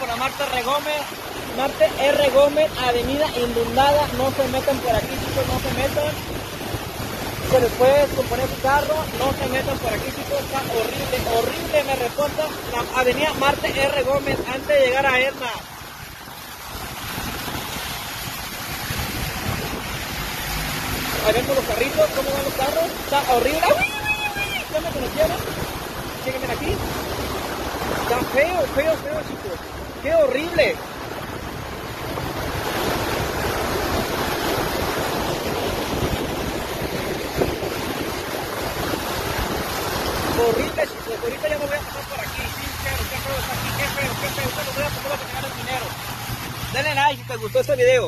por la Marta R. Gómez. Marta R. Gómez, avenida inundada. No se metan por aquí, chicos, no se metan. Se les puede descomponer su carro. No se metan por aquí, chicos. Está horrible, horrible. Me reporta la avenida Marta R. Gómez antes de llegar a Edna. Ahí ven con los carritos, cómo van los carros. Está horrible. ¿Qué me conocieron? Síguenme aquí. Está feo, feo, feo, chicos. Qué horrible. Horrible, chicos. Ahorita ya no voy a pasar por aquí. Sincero, qué feo está aquí. Qué feo, qué feo. Ahorita los voy a pasar para ganar el dinero. Denle like si te gustó este video.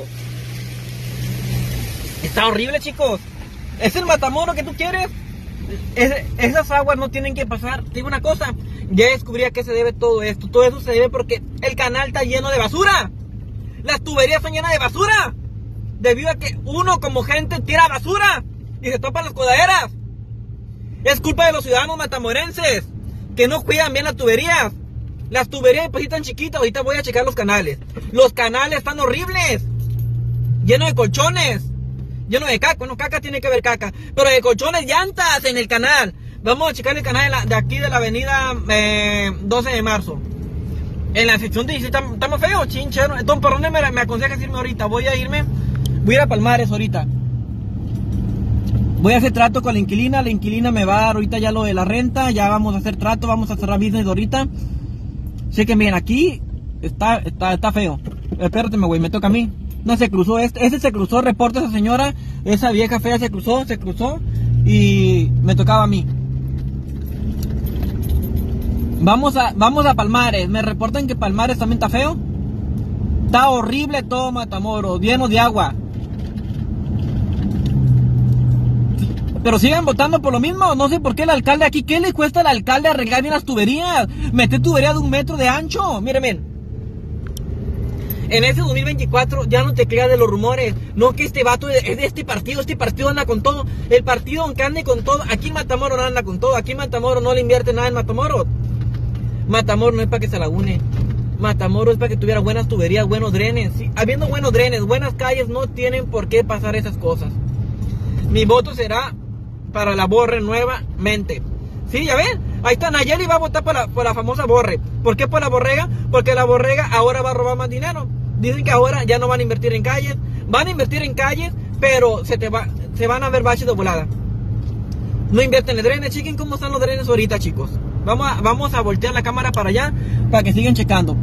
Está horrible, chicos. Es el Matamoros que tú quieres. Esas aguas no tienen que pasar. Te digo una cosa, ya descubrí a qué se debe todo esto. Todo eso se debe porque el canal está lleno de basura. Las tuberías están llenas de basura, debido a que uno como gente tira basura y se topan las codaderas. Es culpa de los ciudadanos matamorenses que no cuidan bien las tuberías. Las tuberías pues están chiquitas. Ahorita voy a checar los canales. Los canales están horribles, llenos de colchones, lleno de caca. Bueno, caca tiene que ver caca, pero de colchones, llantas en el canal. Vamos a checar el canal de aquí de la avenida 12 de marzo. En la sección 17 está más feo, chinchero. Entonces, ¿por dónde me aconsejas irme ahorita? Voy a ir a Palmares ahorita. Voy a hacer trato con la inquilina me va a dar ahorita ya lo de la renta. Ya vamos a hacer trato, vamos a cerrar business ahorita. Sé que miren, aquí está feo. Espérate, güey, me toca a mí. No, se cruzó ese se cruzó, reporta a esa señora, esa vieja fea se cruzó y me tocaba a mí. Vamos a Palmares, me reportan que Palmares también está feo. Está horrible todo Matamoros, lleno de agua. Pero siguen votando por lo mismo, no sé por qué el alcalde aquí, ¿qué le cuesta al alcalde arreglar bien las tuberías? Meter tubería de 1 metro de ancho, miren. En ese 2024 ya no te creas de los rumores. No, que este vato es de este partido anda con todo. El partido aunque ande con todo, aquí en Matamoros no anda con todo. Aquí en Matamoros no le invierte nada en Matamoros. Matamoros no es para que se lagune. Matamoros es para que tuviera buenas tuberías, buenos drenes. Sí, habiendo buenos drenes, buenas calles, no tienen por qué pasar esas cosas. Mi voto será para la Borre nuevamente. Sí, ya ven, ahí está, Nayeli va a votar por la famosa Borre. ¿Por qué por la Borrega? Porque la Borrega ahora va a robar más dinero. Dicen que ahora ya no van a invertir en calles. Van a invertir en calles, pero se van a ver baches de volada. No invierten en drenes. Chequen cómo están los drenes ahorita, chicos. Vamos a voltear la cámara para allá, para que sigan checando.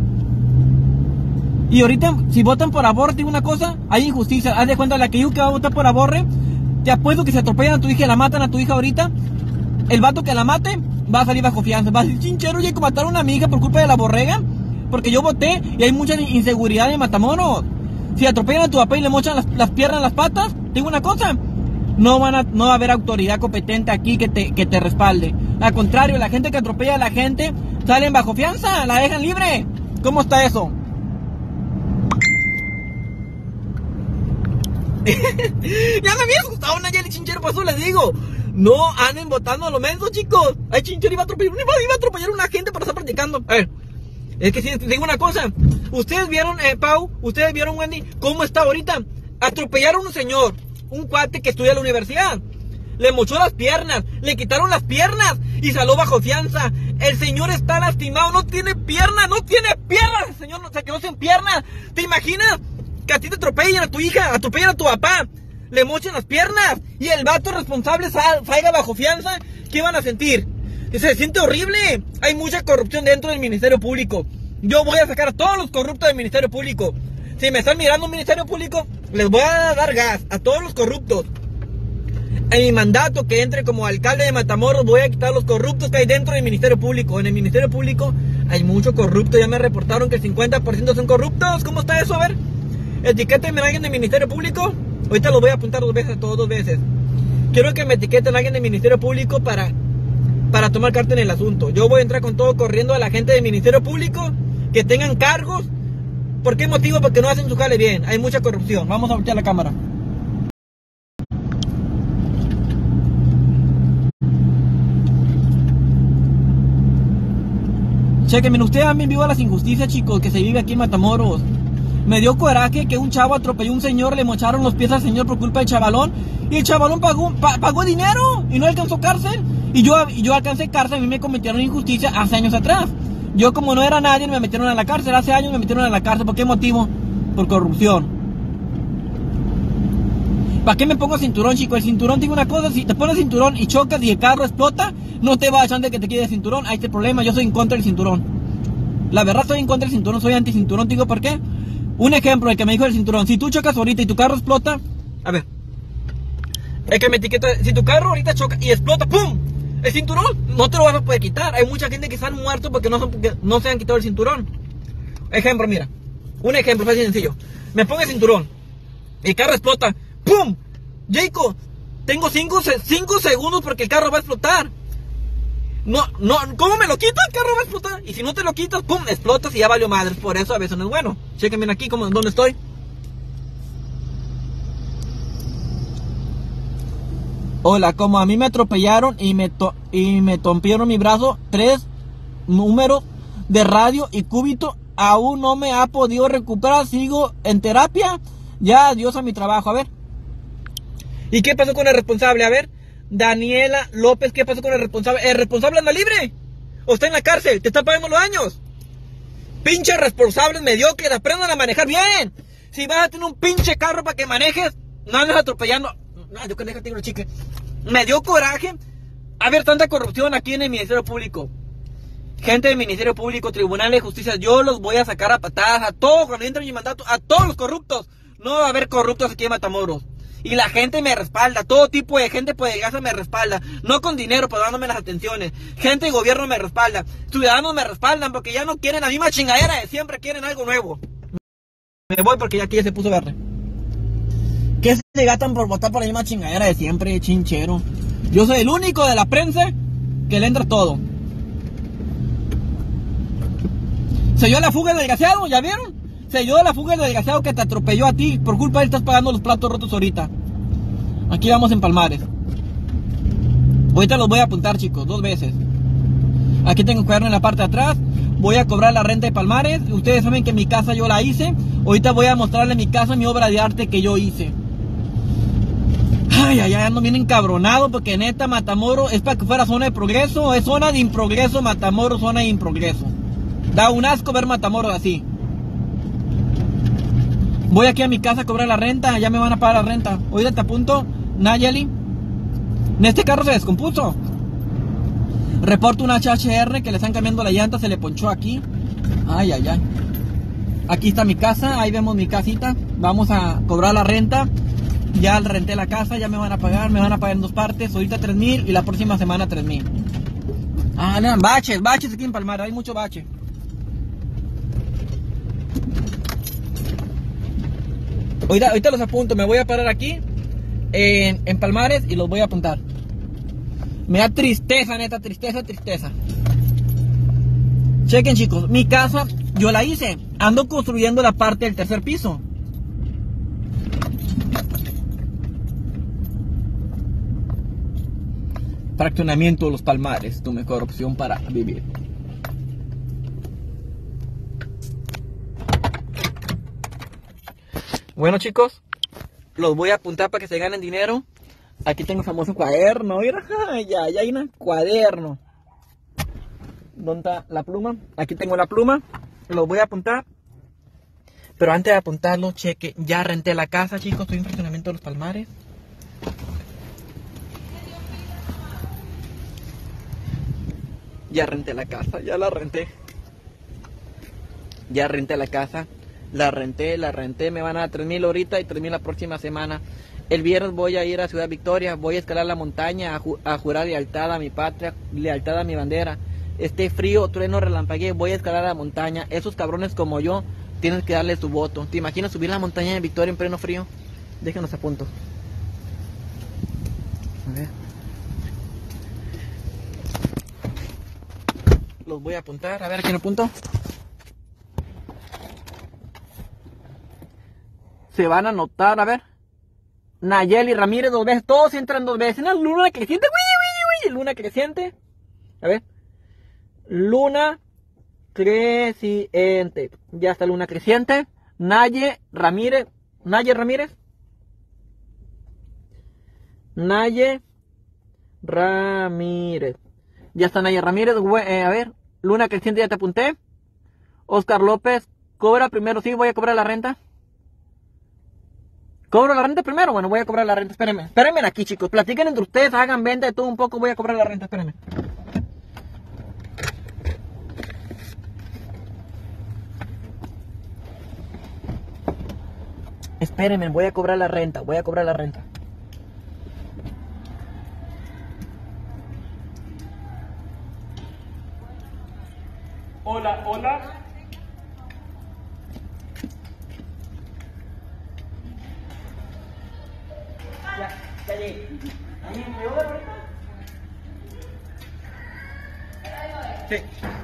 Y ahorita, si votan por Aborre, digo una cosa, hay injusticia. Haz de cuenta, la que dijo que va a votar por Aborre, te apuesto que se atropellan a tu hija y la matan a tu hija ahorita. El vato que la mate va a salir bajo fianza. Va a decir, chinchero, oye, que mataron a mi hija por culpa de la Borrega, porque yo voté y hay mucha inseguridad en Matamoros. Si atropellan a tu papá y le mochan las piernas, las patas, digo una cosa, no va a haber autoridad competente aquí que te respalde. Al contrario, la gente que atropella a la gente salen bajo fianza, la dejan libre. ¿Cómo está eso? Ya me había asustado Nayeli, chinchero, por eso les digo. No anden votando a lo menso, chicos. Ay, chinchero, iba a atropellar a una gente para estar practicando. A ver, es que si te digo una cosa. Ustedes vieron, Pau, ustedes vieron, Wendy, cómo está ahorita. Atropellaron a un señor, un cuate que estudia en la universidad. Le mochó las piernas, le quitaron las piernas y salió bajo fianza. El señor está lastimado, no tiene piernas, el señor se quedó sin piernas. ¿Te imaginas que a ti te atropellan a tu hija, atropellan a tu papá, le mochen las piernas y el vato responsable salga bajo fianza? ¿Qué van a sentir? Se siente horrible. Hay mucha corrupción dentro del Ministerio Público. Yo voy a sacar a todos los corruptos del Ministerio Público. Si me están mirando el Ministerio Público, les voy a dar gas a todos los corruptos. En mi mandato que entre como alcalde de Matamoros, voy a quitar los corruptos que hay dentro del Ministerio Público. En el Ministerio Público hay mucho corrupto. Ya me reportaron que el 50% son corruptos. ¿Cómo está eso? A ver, etiquétenme a alguien del Ministerio Público. Ahorita los voy a apuntar 2 veces, todos 2 veces. Quiero que me etiqueten a alguien del Ministerio Público para tomar carta en el asunto. Yo voy a entrar con todo corriendo a la gente del Ministerio Público que tengan cargos. ¿Por qué motivo? Porque no hacen su jale bien. Hay mucha corrupción. Vamos a voltear la cámara. Chequen, ustedes han vivido las injusticias, chicos, que se vive aquí en Matamoros. Me dio coraje que un chavo atropelló a un señor, le mocharon los pies al señor por culpa del chavalón. Y el chavalón pagó dinero y no alcanzó cárcel. Y yo alcancé cárcel, a mí me cometieron injusticia hace años atrás. Yo, como no era nadie, me metieron a la cárcel. Hace años me metieron a la cárcel. ¿Por qué motivo? Por corrupción. ¿Para qué me pongo cinturón, chico? El cinturón tiene una cosa: si te pones cinturón y chocas y el carro explota, no te va a echar de que te quede el cinturón. Ahí está el problema. Yo soy en contra del cinturón. La verdad, estoy en contra del cinturón, soy anti-cinturón. Te digo por qué. Un ejemplo, el que me dijo el cinturón: si tú chocas ahorita y tu carro explota, a ver, el que me etiqueta, si tu carro ahorita choca y explota, ¡pum! El cinturón no te lo vas a poder quitar. Hay mucha gente que están muertos porque no se han quitado el cinturón. Ejemplo, mira, un ejemplo fácil y sencillo. Me pongo el cinturón, el carro explota, ¡pum! Jacob, tengo 5 segundos porque el carro va a explotar. No, ¿cómo me lo quito? El carro va a explotar. Y si no te lo quitas, pum, explotas y ya valió madre. Por eso a veces no es bueno. Chequen bien aquí dónde estoy. Hola, como a mí me atropellaron y me tompieron mi brazo, 3 números de radio y cúbito, aún no me ha podido recuperar. Sigo en terapia. Ya, adiós a mi trabajo. A ver. ¿Y qué pasó con el responsable? A ver. Daniela López, ¿qué pasó con el responsable? El responsable anda libre o está en la cárcel, te está pagando los años. Pinches responsables mediocres, aprendan a manejar bien. Si vas a tener un pinche carro para que manejes, no andes atropellando. No, yo que déjate ir, chique. Me dio coraje a ver tanta corrupción aquí en el Ministerio Público. Gente del Ministerio Público, Tribunal de Justicia, yo los voy a sacar a patadas a todos cuando entre mi mandato, a todos los corruptos. No va a haber corruptos aquí en Matamoros. Y la gente me respalda, todo tipo de gente poderosa me respalda. No con dinero, pero dándome las atenciones. Gente de gobierno me respalda. Ciudadanos me respaldan porque ya no quieren la misma chingadera de siempre, quieren algo nuevo. Me voy porque ya aquí ya se puso verde. ¿Qué se gastan por votar por la misma chingadera de siempre, chinchero? Yo soy el único de la prensa que le entra todo. Se dio la fuga del desgraciado, ¿ya vieron? Se dio la fuga del desgraciado que te atropelló a ti. Por culpa de él estás pagando los platos rotos ahorita. Aquí vamos en Palmares. Ahorita los voy a apuntar, chicos, 2 veces. Aquí tengo cuaderno en la parte de atrás. Voy a cobrar la renta de Palmares. Ustedes saben que mi casa yo la hice. Ahorita voy a mostrarle mi casa, mi obra de arte que yo hice. Ay, ando bien encabronado porque neta Matamoros es para que fuera zona de progreso. Es zona de improgreso, Matamoros, zona de improgreso. Da un asco ver Matamoros así. Voy aquí a mi casa a cobrar la renta. Ya me van a pagar la renta. Oiga, te apunto, Nayeli. Este carro se descompuso. Reporto una HHR que le están cambiando la llanta. Se le ponchó aquí. Ay. Aquí está mi casa. Ahí vemos mi casita. Vamos a cobrar la renta. Ya renté la casa. Ya me van a pagar. Me van a pagar en 2 partes. Ahorita 3,000 y la próxima semana 3,000. Ah, no, baches aquí en Palmar. Hay mucho bache. Ahorita los apunto, me voy a parar aquí en Palmares y los voy a apuntar. Me da tristeza, neta, tristeza. Chequen, chicos, mi casa yo la hice. Ando construyendo la parte del 3er piso. Fraccionamiento de Los Palmares, tu mejor opción para vivir. Bueno, chicos, los voy a apuntar para que se ganen dinero. Aquí tengo el famoso cuaderno. Mira, ya hay un cuaderno. ¿Dónde está la pluma? Aquí tengo la pluma. Los voy a apuntar. Pero antes de apuntarlo, cheque. Ya renté la casa, chicos. Estoy en fraccionamiento de Los Palmares. Ya renté la casa, ya la renté. Ya renté la casa. La renté, me van a dar 3,000 ahorita y 3,000 la próxima semana. El viernes voy a ir a Ciudad Victoria, voy a escalar la montaña a jurar lealtad a mi patria, lealtad a mi bandera. Esté frío, trueno, relampaguee, voy a escalar la montaña. Esos cabrones como yo tienen que darle su voto. ¿Te imaginas subir la montaña de Victoria en pleno frío? Déjenos a punto. A ver. Los voy a apuntar, a ver a quién apunto. Se van a anotar, a ver. Nayeli Ramírez 2 veces, todos entran 2 veces. Una luna creciente, luna creciente. A ver. Luna creciente. Ya está luna creciente. Naye Ramírez. Naye Ramírez. Naye Ramírez. Ya está Naye Ramírez. A ver, luna creciente, ya te apunté. Oscar López. Cobra primero. Sí, voy a cobrar la renta. ¿Cobro la renta primero? Bueno, voy a cobrar la renta. Espérenme. Espérenme aquí, chicos. Platiquen entre ustedes. Hagan venta de todo un poco. Voy a cobrar la renta. Espérenme. Espérenme. Voy a cobrar la renta. Voy a cobrar la renta. Hola, hola. Ya llegué. ¿Me voy ahorita? Sí.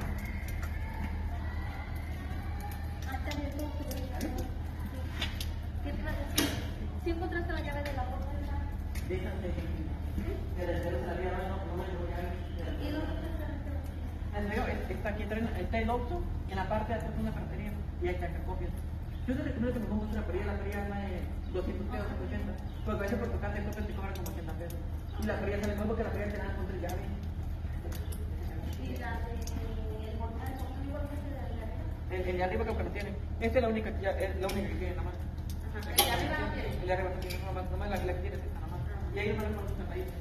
¿Sí encontraste la llave de la puerta? Déjate. ¿Y dónde está? Está aquí, está el Oxxo, en la parte de atrás de una ferretería, y hay cacacopias. Yo te recomiendo que me pongas una feria, la feria más de 200 pesos, 180, porque a veces por tocarte el tope te cobran como 80 pesos. Y la feria sale mejor porque la feria te dan con 3 llaves. ¿Y la del portal? El de arriba creo que no tiene. Esta es la única que tiene nada más. ¿El de arriba no tiene? El de arriba no tiene nada más, la que tiene es esta nada más. Y ahí no le pones una raíz.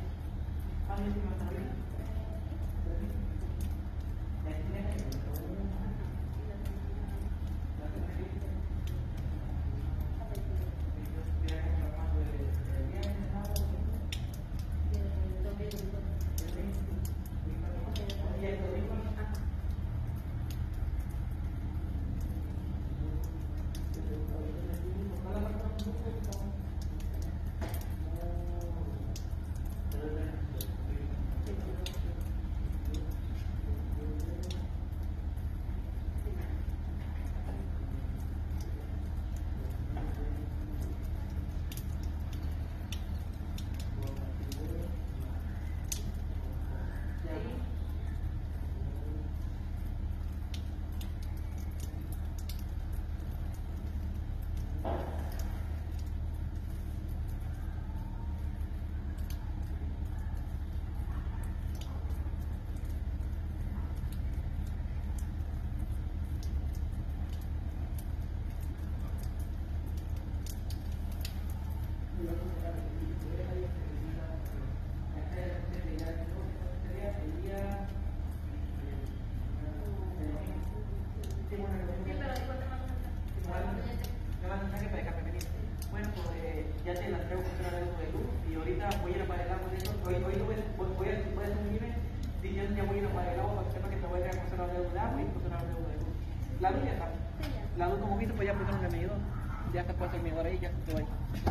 Ya te la traigo con una deuda de luz y ahorita voy a ir a pagar el agua de eso. Hoy voy a subirme diciendo que voy a ir a pagar el agua para que sepa que te voy a traer con una deuda de agua y con una deuda de luz. La luz ya está. La luz, como viste, pues ya pusieron el medidor. Ya te puedes el medidor ahí, ya te voy.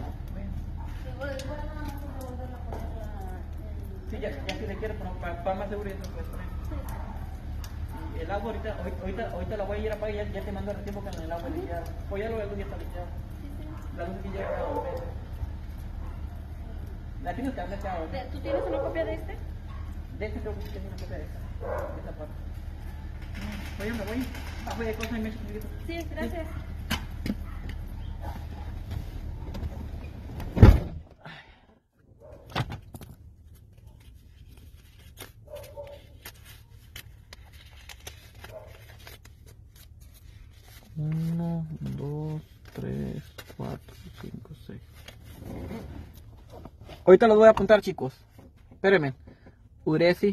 Sí, ya si le quieres, para más seguro ya te lo puedes poner. Y el agua ahorita la voy a ir a pagar, ya te mando el tiempo que en el agua limpiada. Pues ya lo de luz ya está limpiado. La luz aquí ya está a volver. La tienes que hacer ya. ¿Tú tienes una copia de este? De este creo que sí tengo una copia de esta parte. Oye, me voy. Bajo de cosas y me echo un poquito. Sí, gracias. Uno, dos, 3, 4, 5, 6. Ahorita los voy a apuntar, chicos. Espérenme. Uresi.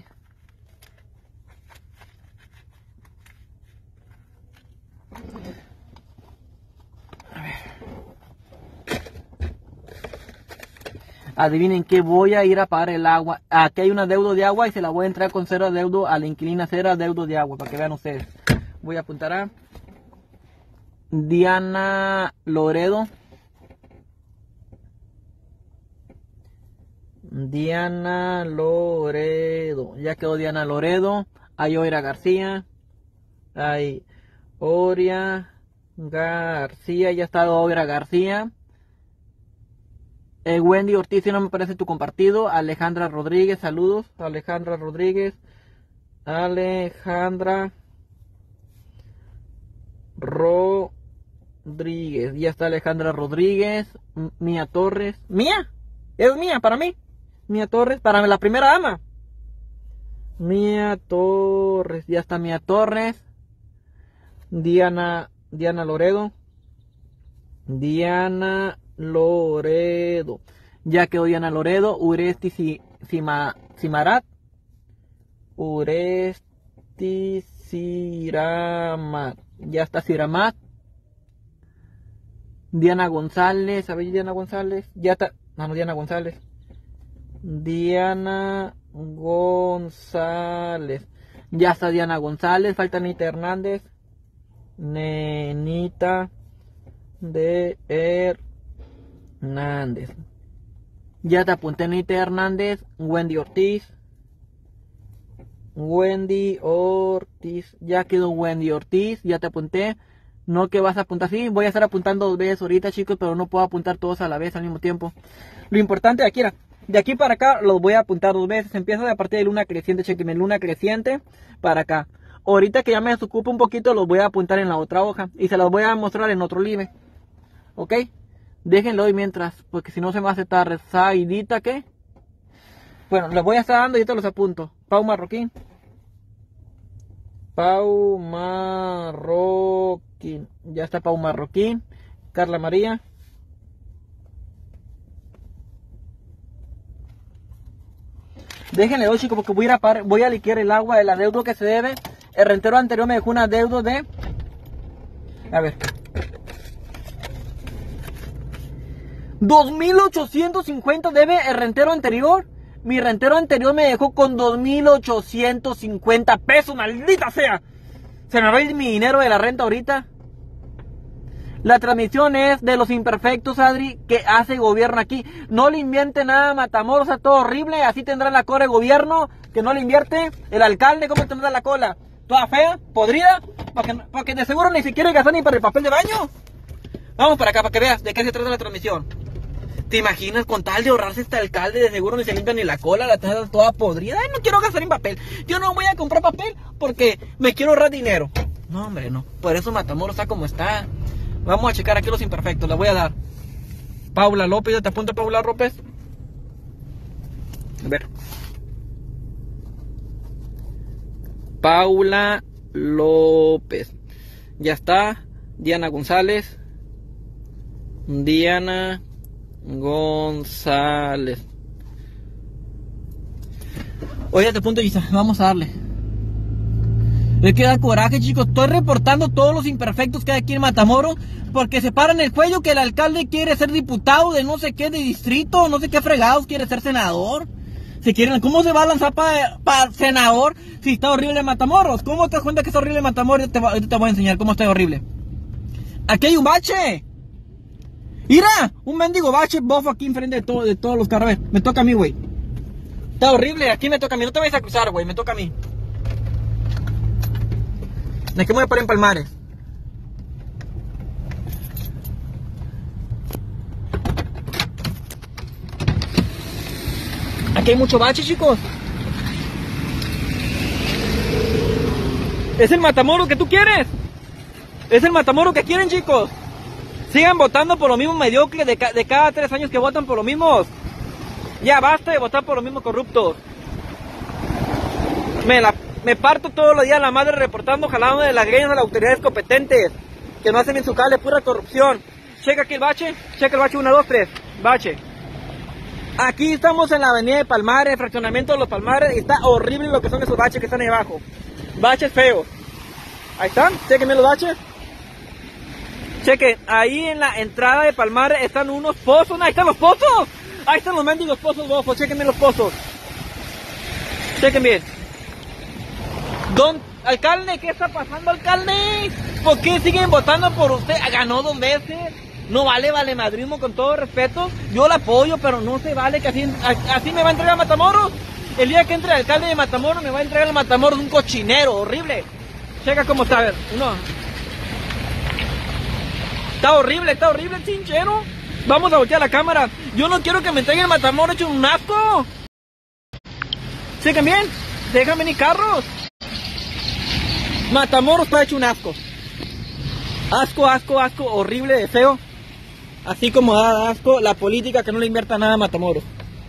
A ver. Adivinen que voy a ir a pagar el agua. Aquí hay un adeudo de agua y se la voy a entrar con cero adeudo a la inquilina, cero adeudo de agua, para que vean ustedes. Voy a apuntar a Diana Loredo. Diana Loredo. Ya quedó Diana Loredo. Hay Oira García. Hay Oria García. Ya está Oira García. Wendy Ortiz, si no me parece tu compartido. Alejandra Rodríguez, saludos. Alejandra Rodríguez. Alejandra Rodríguez. Ya está Alejandra Rodríguez. Mía Torres. ¿Mía? Es mía para mí. Mía Torres, para la primera dama. Mía Torres. Ya está Mía Torres. Diana Loredo. Diana Loredo. Ya quedó Diana Loredo. Uresti Simarat. Uresti Siramat. Ya está Siramat. Diana González. ¿Sabéis Diana González? Ya está. No, Diana González. Diana González. Ya está Diana González. Falta Nenita Hernández. Nenita de Hernández. Ya te apunté Nenita Hernández. Wendy Ortiz. Wendy Ortiz. Ya quedó Wendy Ortiz. Ya te apunté. No que vas a apuntar. Sí, voy a estar apuntando 2 veces ahorita, chicos, pero no puedo apuntar todos a la vez al mismo tiempo. Lo importante de aquí era, de aquí para acá los voy a apuntar 2 veces. Empieza a partir de luna creciente, chequenme, luna creciente para acá. Ahorita que ya me desocupo un poquito, los voy a apuntar en la otra hoja y se los voy a mostrar en otro live. ¿Ok? Déjenlo hoy mientras, porque si no se me hace tarde. Saidita, ¿qué? Bueno, les voy a estar dando y ahorita los apunto. Pau Marroquín. Pau Marroquín. Ya está Pau Marroquín. Carla María. Déjenle hoy, chicos, porque voy a liquear el agua del adeudo que se debe. El rentero anterior me dejó un adeudo de... A ver. 2,850 debe el rentero anterior. Mi rentero anterior me dejó con 2,850 pesos, maldita sea. Se me va a ir mi dinero de la renta ahorita. La transmisión es de los imperfectos, Adri, que hace gobierno aquí. No le invierte nada a Matamoros, a todo horrible. Así tendrá la cola de gobierno, que no le invierte. El alcalde, ¿cómo tendrá la cola? Toda fea, podrida, porque de seguro ni siquiera gastar ni para el papel de baño. Vamos para acá, para que veas de qué se trata la transmisión. ¿Te imaginas? Con tal de ahorrarse este alcalde, de seguro ni se limpia ni la cola, la taza toda podrida. Ay, no quiero gastar en papel. Yo no voy a comprar papel porque me quiero ahorrar dinero. No, hombre, no. Por eso Matamoros está como está. Vamos a checar aquí los imperfectos. Les voy a dar. Paula López, ¿ya te apunto Paula López? A ver. Paula López. Ya está. Diana González. Diana González. Oye, te apunto, Isa. Vamos a darle. Me queda coraje, chicos. Estoy reportando todos los imperfectos que hay aquí en Matamoros, porque se paran el cuello que el alcalde quiere ser diputado de no sé qué, de distrito, no sé qué fregados, quiere ser senador. ¿Cómo se va a lanzar para senador si está horrible Matamoros? ¿Cómo te das cuenta que está horrible Matamoros? Te voy a enseñar cómo está horrible. Aquí hay un bache. Mira, un mendigo bache bofo aquí enfrente de todos los carros. Me toca a mí, güey. Está horrible, aquí me toca a mí. No te vayas a cruzar, güey, me toca a mí. ¿De qué me voy a parar en Palmares? Aquí hay mucho bache, chicos. Es el Matamoros que tú quieres. Es el Matamoros que quieren, chicos. Sigan votando por los mismos mediocres de cada 3 años que votan por los mismos. Ya basta de votar por los mismos corruptos. Me parto todos los días la madre reportando, jalando de las greñas a las autoridades competentes que no hacen bien su cale, pura corrupción. Checa aquí el bache, checa el bache, 1, 2, 3, bache. Aquí estamos en la avenida de Palmares, fraccionamiento de los Palmares, y está horrible lo que son esos baches que están ahí abajo. Baches feos. Ahí están, chequenme los baches. Chequen, ahí en la entrada de Palmares están unos pozos. Ahí están los pozos. Ahí están los mendigos pozos, bofos. Chequenme los pozos. Chequen bien. Don alcalde, ¿qué está pasando, alcalde? ¿Por qué siguen votando por usted? Ganó 2 veces. No vale madrismo, con todo respeto. Yo la apoyo, pero no se vale que así me va a entregar a Matamoros. El día que entre el alcalde de Matamoros, me va a entregar a Matamoros un cochinero horrible. Checa cómo está, a ver. Uno. Está horrible el chinchero. Vamos a voltear la cámara. Yo no quiero que me entreguen Matamoros hecho un asco. Chequen bien. Déjame ni carros. Matamoros está hecho un asco. Asco, asco, asco, horrible, de feo. Así como da asco la política que no le invierta nada a Matamoros.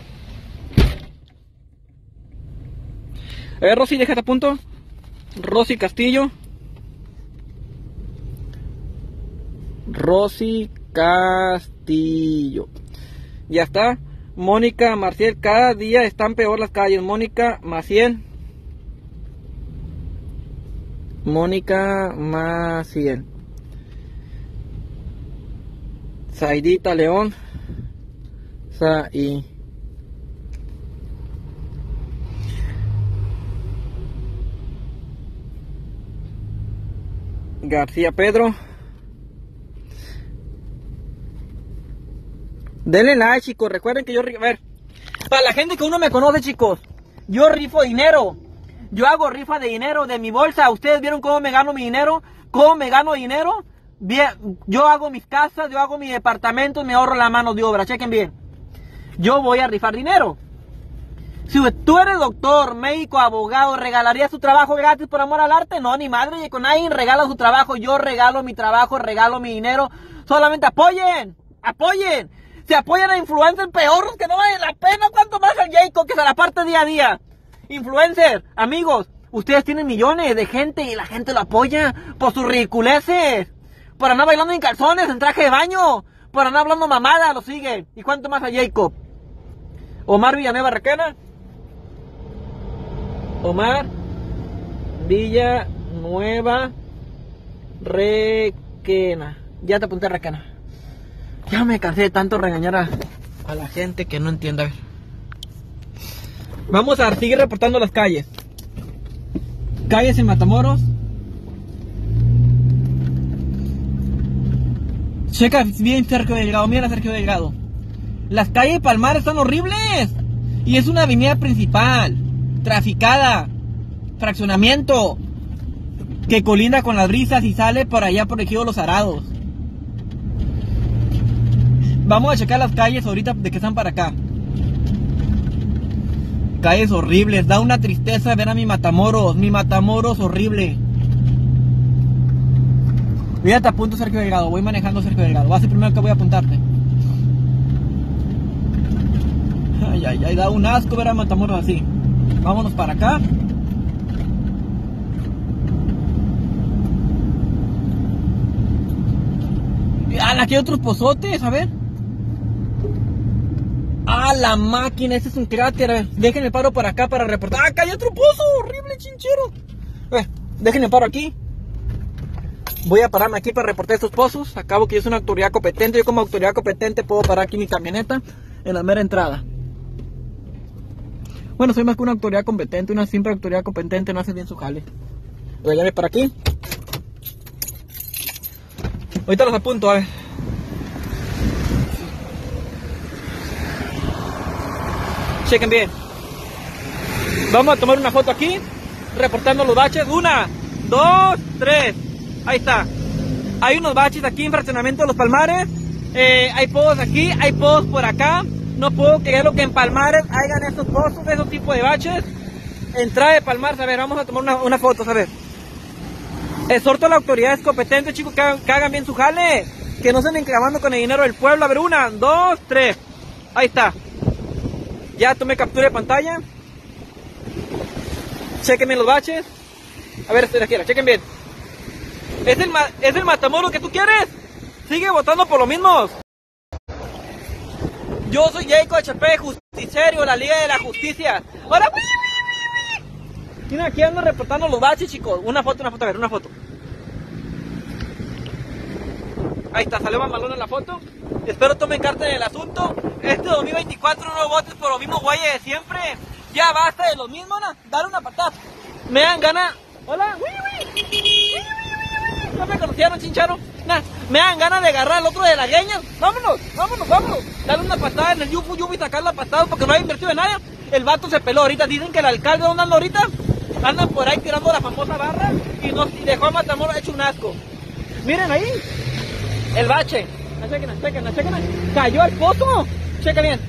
A ver, Rosy, déjate a punto. Rosy Castillo. Rosy Castillo. Ya está. Mónica Maciel, cada día están peor las calles. Mónica Maciel. Mónica Maciel. Zaidita León. García Pedro. Denle like, chicos. Recuerden que yo... A ver, para la gente que uno me conoce, chicos, yo rifo dinero. Yo hago rifa de dinero de mi bolsa. Ustedes vieron cómo me gano mi dinero. ¿Cómo me gano dinero? Bien, yo hago mis casas, yo hago mis departamentos, me ahorro la mano de obra. Chequen bien. Yo voy a rifar dinero. Si tú eres doctor, médico, abogado, ¿regalarías tu trabajo gratis por amor al arte? No, ni madre, y con nadie regala su trabajo. Yo regalo mi trabajo, regalo mi dinero. Solamente apoyen, apoyen. Si apoyan a influencers peores que no valen la pena, ¿cuánto más al Jacob que se la parte día a día? Influencer, amigos, ustedes tienen millones de gente y la gente lo apoya por sus ridiculeces. Por andar bailando en calzones, en traje de baño. Por andar hablando mamada, lo sigue. ¿Y cuánto más a Jacob? Omar Villanueva Requena. Omar Villanueva Requena. Ya te apunté, Requena. Ya me cansé de tanto regañar a la gente que no entiende. A ver. Vamos a seguir reportando las calles. Calles en Matamoros. Checa bien Sergio Delgado, mira Sergio Delgado. Las calles de Palmar están horribles. Y es una avenida principal, traficada, fraccionamiento, que colinda con las brisas y sale por allá por el Ejido Los Arados. Vamos a checar las calles ahorita de que están para acá. Calles horribles, da una tristeza ver a mi Matamoros horrible. Mírate, apunto Sergio Delgado, voy manejando Sergio Delgado. Va a ser primero que voy a apuntarte. Ay, ay, ay, da un asco ver a Matamoros así. Vámonos para acá. Aquí hay otros pozotes, a ver. La máquina, este es un cráter. A ver, déjenme paro por acá para reportar. Acá hay otro pozo, horrible, chinchero. Déjenme paro aquí. Voy a pararme aquí para reportar estos pozos. Acabo que yo soy una autoridad competente. Yo como autoridad competente puedo parar aquí mi camioneta en la mera entrada. Bueno, soy más que una autoridad competente. Una simple autoridad competente no hace bien su jale. Voy a llevar para aquí. Ahorita los apunto, a ver. Chequen bien. Vamos a tomar una foto aquí, reportando los baches. 1, 2, 3. Ahí está. Hay unos baches aquí en fraccionamiento de Los Palmares. Hay pozos aquí, hay pozos por acá. No puedo creer lo que en Palmares hayan estos pozos, esos tipos de baches. Entrada de Palmares, a ver, vamos a tomar una foto, a ver. Exhorto a las autoridades competentes, chicos, que hagan bien su jale. Que no se anden clavando con el dinero del pueblo. A ver, 1, 2, 3. Ahí está. Ya tomé captura de pantalla. Chequen bien los baches. A ver, chequen bien. ¿Es el Matamoros que tú quieres? Sigue votando por los mismos. Yo soy Jacob HP, justiciero, la Liga de la Justicia. Ahora, miren, aquí ando reportando los baches, chicos. Una foto, a ver, una foto. Ahí está, salió mamalona en la foto. Espero tomen carta en el asunto. Este 2024 no votes por los mismos güeyes de siempre. Ya basta de los mismos, ¿no? Dale una patada. Me dan ganas. Hola, no me conocieron, chincharo. Nah, me dan ganas de agarrar al otro de las greñas. Vámonos. Dale una patada en el yufu y sacar la patada porque no hay invertido en nada. El vato se peló ahorita. Dicen que el alcalde, ¿dónde anda ahorita? Andan por ahí tirando la famosa barra y dejó a Matamoros hecho un asco. Miren ahí. El bache. Chequen. Cayó al pozo. Chequen bien.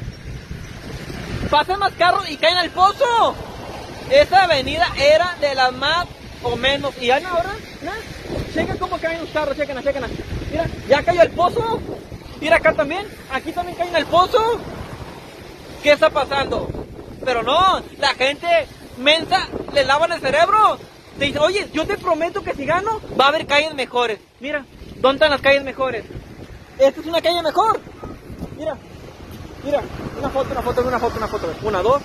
Pasan más carros y caen al pozo. Esa avenida era de las más o menos. ¿Y ahora? Nada. chequen cómo caen los carros, chequen. Mira, ya cayó el pozo. Mira acá también, aquí también cae en el pozo. ¿Qué está pasando? Pero no, la gente mensa le lavan el cerebro. Te dice, oye, yo te prometo que si gano, va a haber calles mejores. Mira, ¿dónde están las calles mejores? Esta es una calle mejor. Mira, una foto. 1, 2.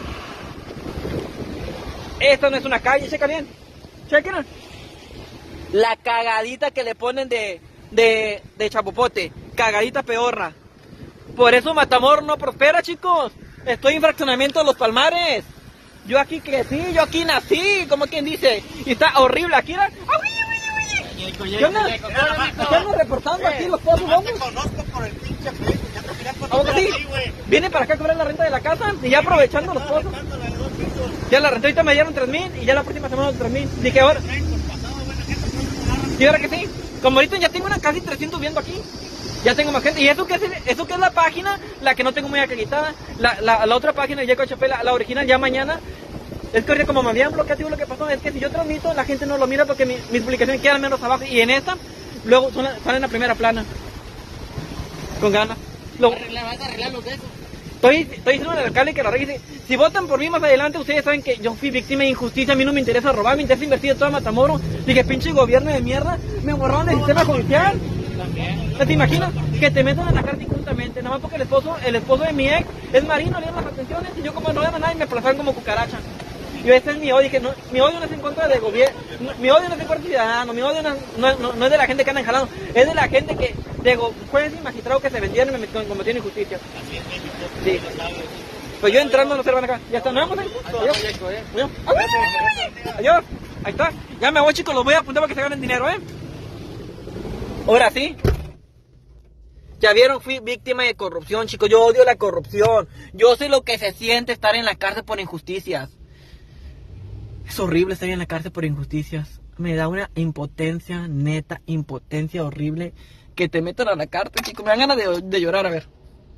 Esta no es una calle, checa bien. Chequen. La cagadita que le ponen de chapopote. Cagadita peorra. Por eso Matamoros no prospera, chicos. Estoy en fraccionamiento de Los Palmares. Yo aquí crecí, yo aquí nací, como quien dice. Y está horrible aquí. ¿Qué onda? Estamos reportando aquí los pozos, No te conozco por el pinche Facebook, ya te quería ¿Cómo que conocer sí? a ti, güey. Viene para acá a cobrar la renta de la casa y ya aprovechando los pozos. Ya la renté, ahorita me dieron 3,000 y ya la próxima semana 3,000. Dije ahora. Sí, ahora que sí. Como ahorita ya tengo casi 300 viendo aquí. Ya tengo más gente. Y eso que es la página, la que no tengo muy acreditada. La otra página, ya HP, la original, ya mañana. Es que ahorita como me habían bloqueado, lo que pasó es que si yo transmito, la gente no lo mira porque mis publicaciones quedan menos abajo. Y en esta, luego salen en la primera plana. Con ganas. Vas a arreglar los de esos. Estoy diciendo al alcalde que la arregle. Si votan por mí más adelante, ustedes saben que yo fui víctima de injusticia. A mí no me interesa robar, me interesa invertir en todo Matamoros. Dije, pinche gobierno de mierda, me borraron del sistema judicial. ¿Te imaginas? Que te metan en la cárcel injustamente, nada más porque el esposo de mi ex es marino, le dieron las atenciones y yo como no era nada y me aplazaron como cucaracha. Y ese es mi odio, dije, no, mi odio no es en contra del gobierno, mi odio no es en contra del ciudadano, mi odio no es de la gente que anda jalando, es de la gente que, de jueces y magistrados que se vendieron y me cometieron injusticia. Sí. Pues yo entrando no se van acá, ya está, nos vemos ahí. Adiós. Adiós. Ahí está, ya me voy, chicos, los voy a apuntar para que se ganen dinero, Ahora sí. Ya vieron, fui víctima de corrupción, chicos. Yo odio la corrupción. Yo sé lo que se siente estar en la cárcel por injusticias. Es horrible estar en la cárcel por injusticias. Me da una impotencia, neta, impotencia horrible. Que te metan a la cárcel, chicos. Me dan ganas de llorar, a ver.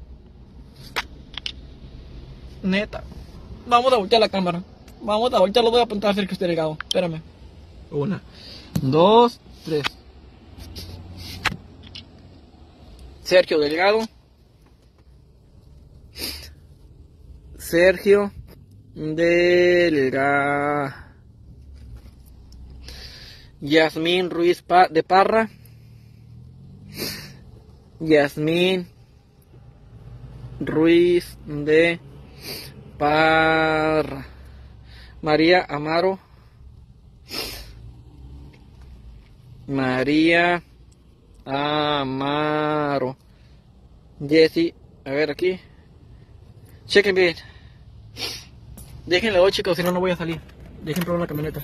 Neta. Vamos a voltear la cámara. Vamos a voltear, lo voy a apuntar cerca de este legado. Espérame. 1, 2, 3. Sergio Delgado. Sergio Delgado. Yasmín Ruiz de Parra. Yasmín Ruiz de Parra. María Amaro. María Amaro. Jessy, a ver aquí. Chequen bien. Déjenle hoy, chicos, si no, no voy a salir. Dejen probar la camioneta.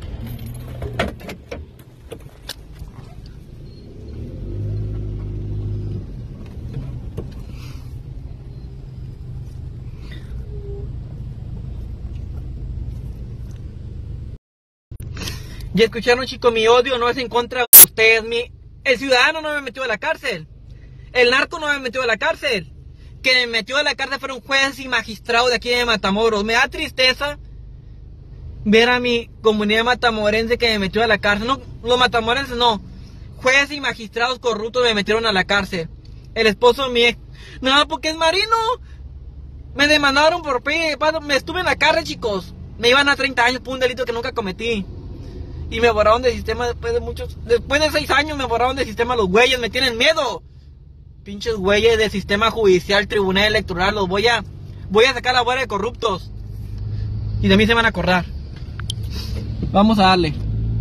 Ya escucharon, chicos, mi odio no es en contra de ustedes. El ciudadano no me metió a la cárcel. El narco no me metió a la cárcel. Que me metió a la cárcel fueron jueces y magistrados de aquí de Matamoros. Me da tristeza ver a mi comunidad matamorense que me metió a la cárcel. No, los matamorenses no. Jueces y magistrados corruptos me metieron a la cárcel. El esposo de mi ex. No, porque es marino. Me demandaron por me estuve en la cárcel, chicos. Me iban a 30 años por un delito que nunca cometí. Y me borraron del sistema después de 6 años me borraron del sistema los güeyes, me tienen miedo. Pinches güeyes del sistema judicial, tribunal electoral, los voy a sacar a fuera de corruptos. Y de mí se van a acordar. Vamos a darle.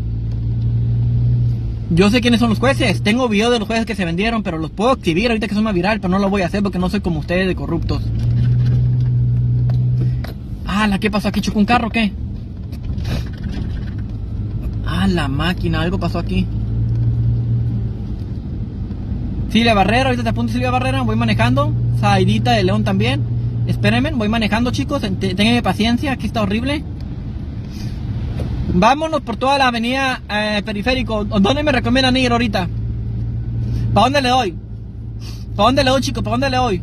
Yo sé quiénes son los jueces, tengo videos de los jueces que se vendieron, pero los puedo exhibir ahorita que son más viral, pero no lo voy a hacer porque no soy como ustedes de corruptos. ¿Qué pasó aquí? ¿Chocó un carro o qué? La máquina, algo pasó aquí. Silvia Barrera, ahorita te apunto Silvia Barrera, voy manejando. Saidita de León también. Espérenme, voy manejando, chicos, tengan paciencia, aquí está horrible. Vámonos por toda la avenida Periférico. ¿Dónde me recomiendan ir ahorita? ¿Para dónde le doy? ¿Para dónde le doy, chicos? ¿Para dónde le doy?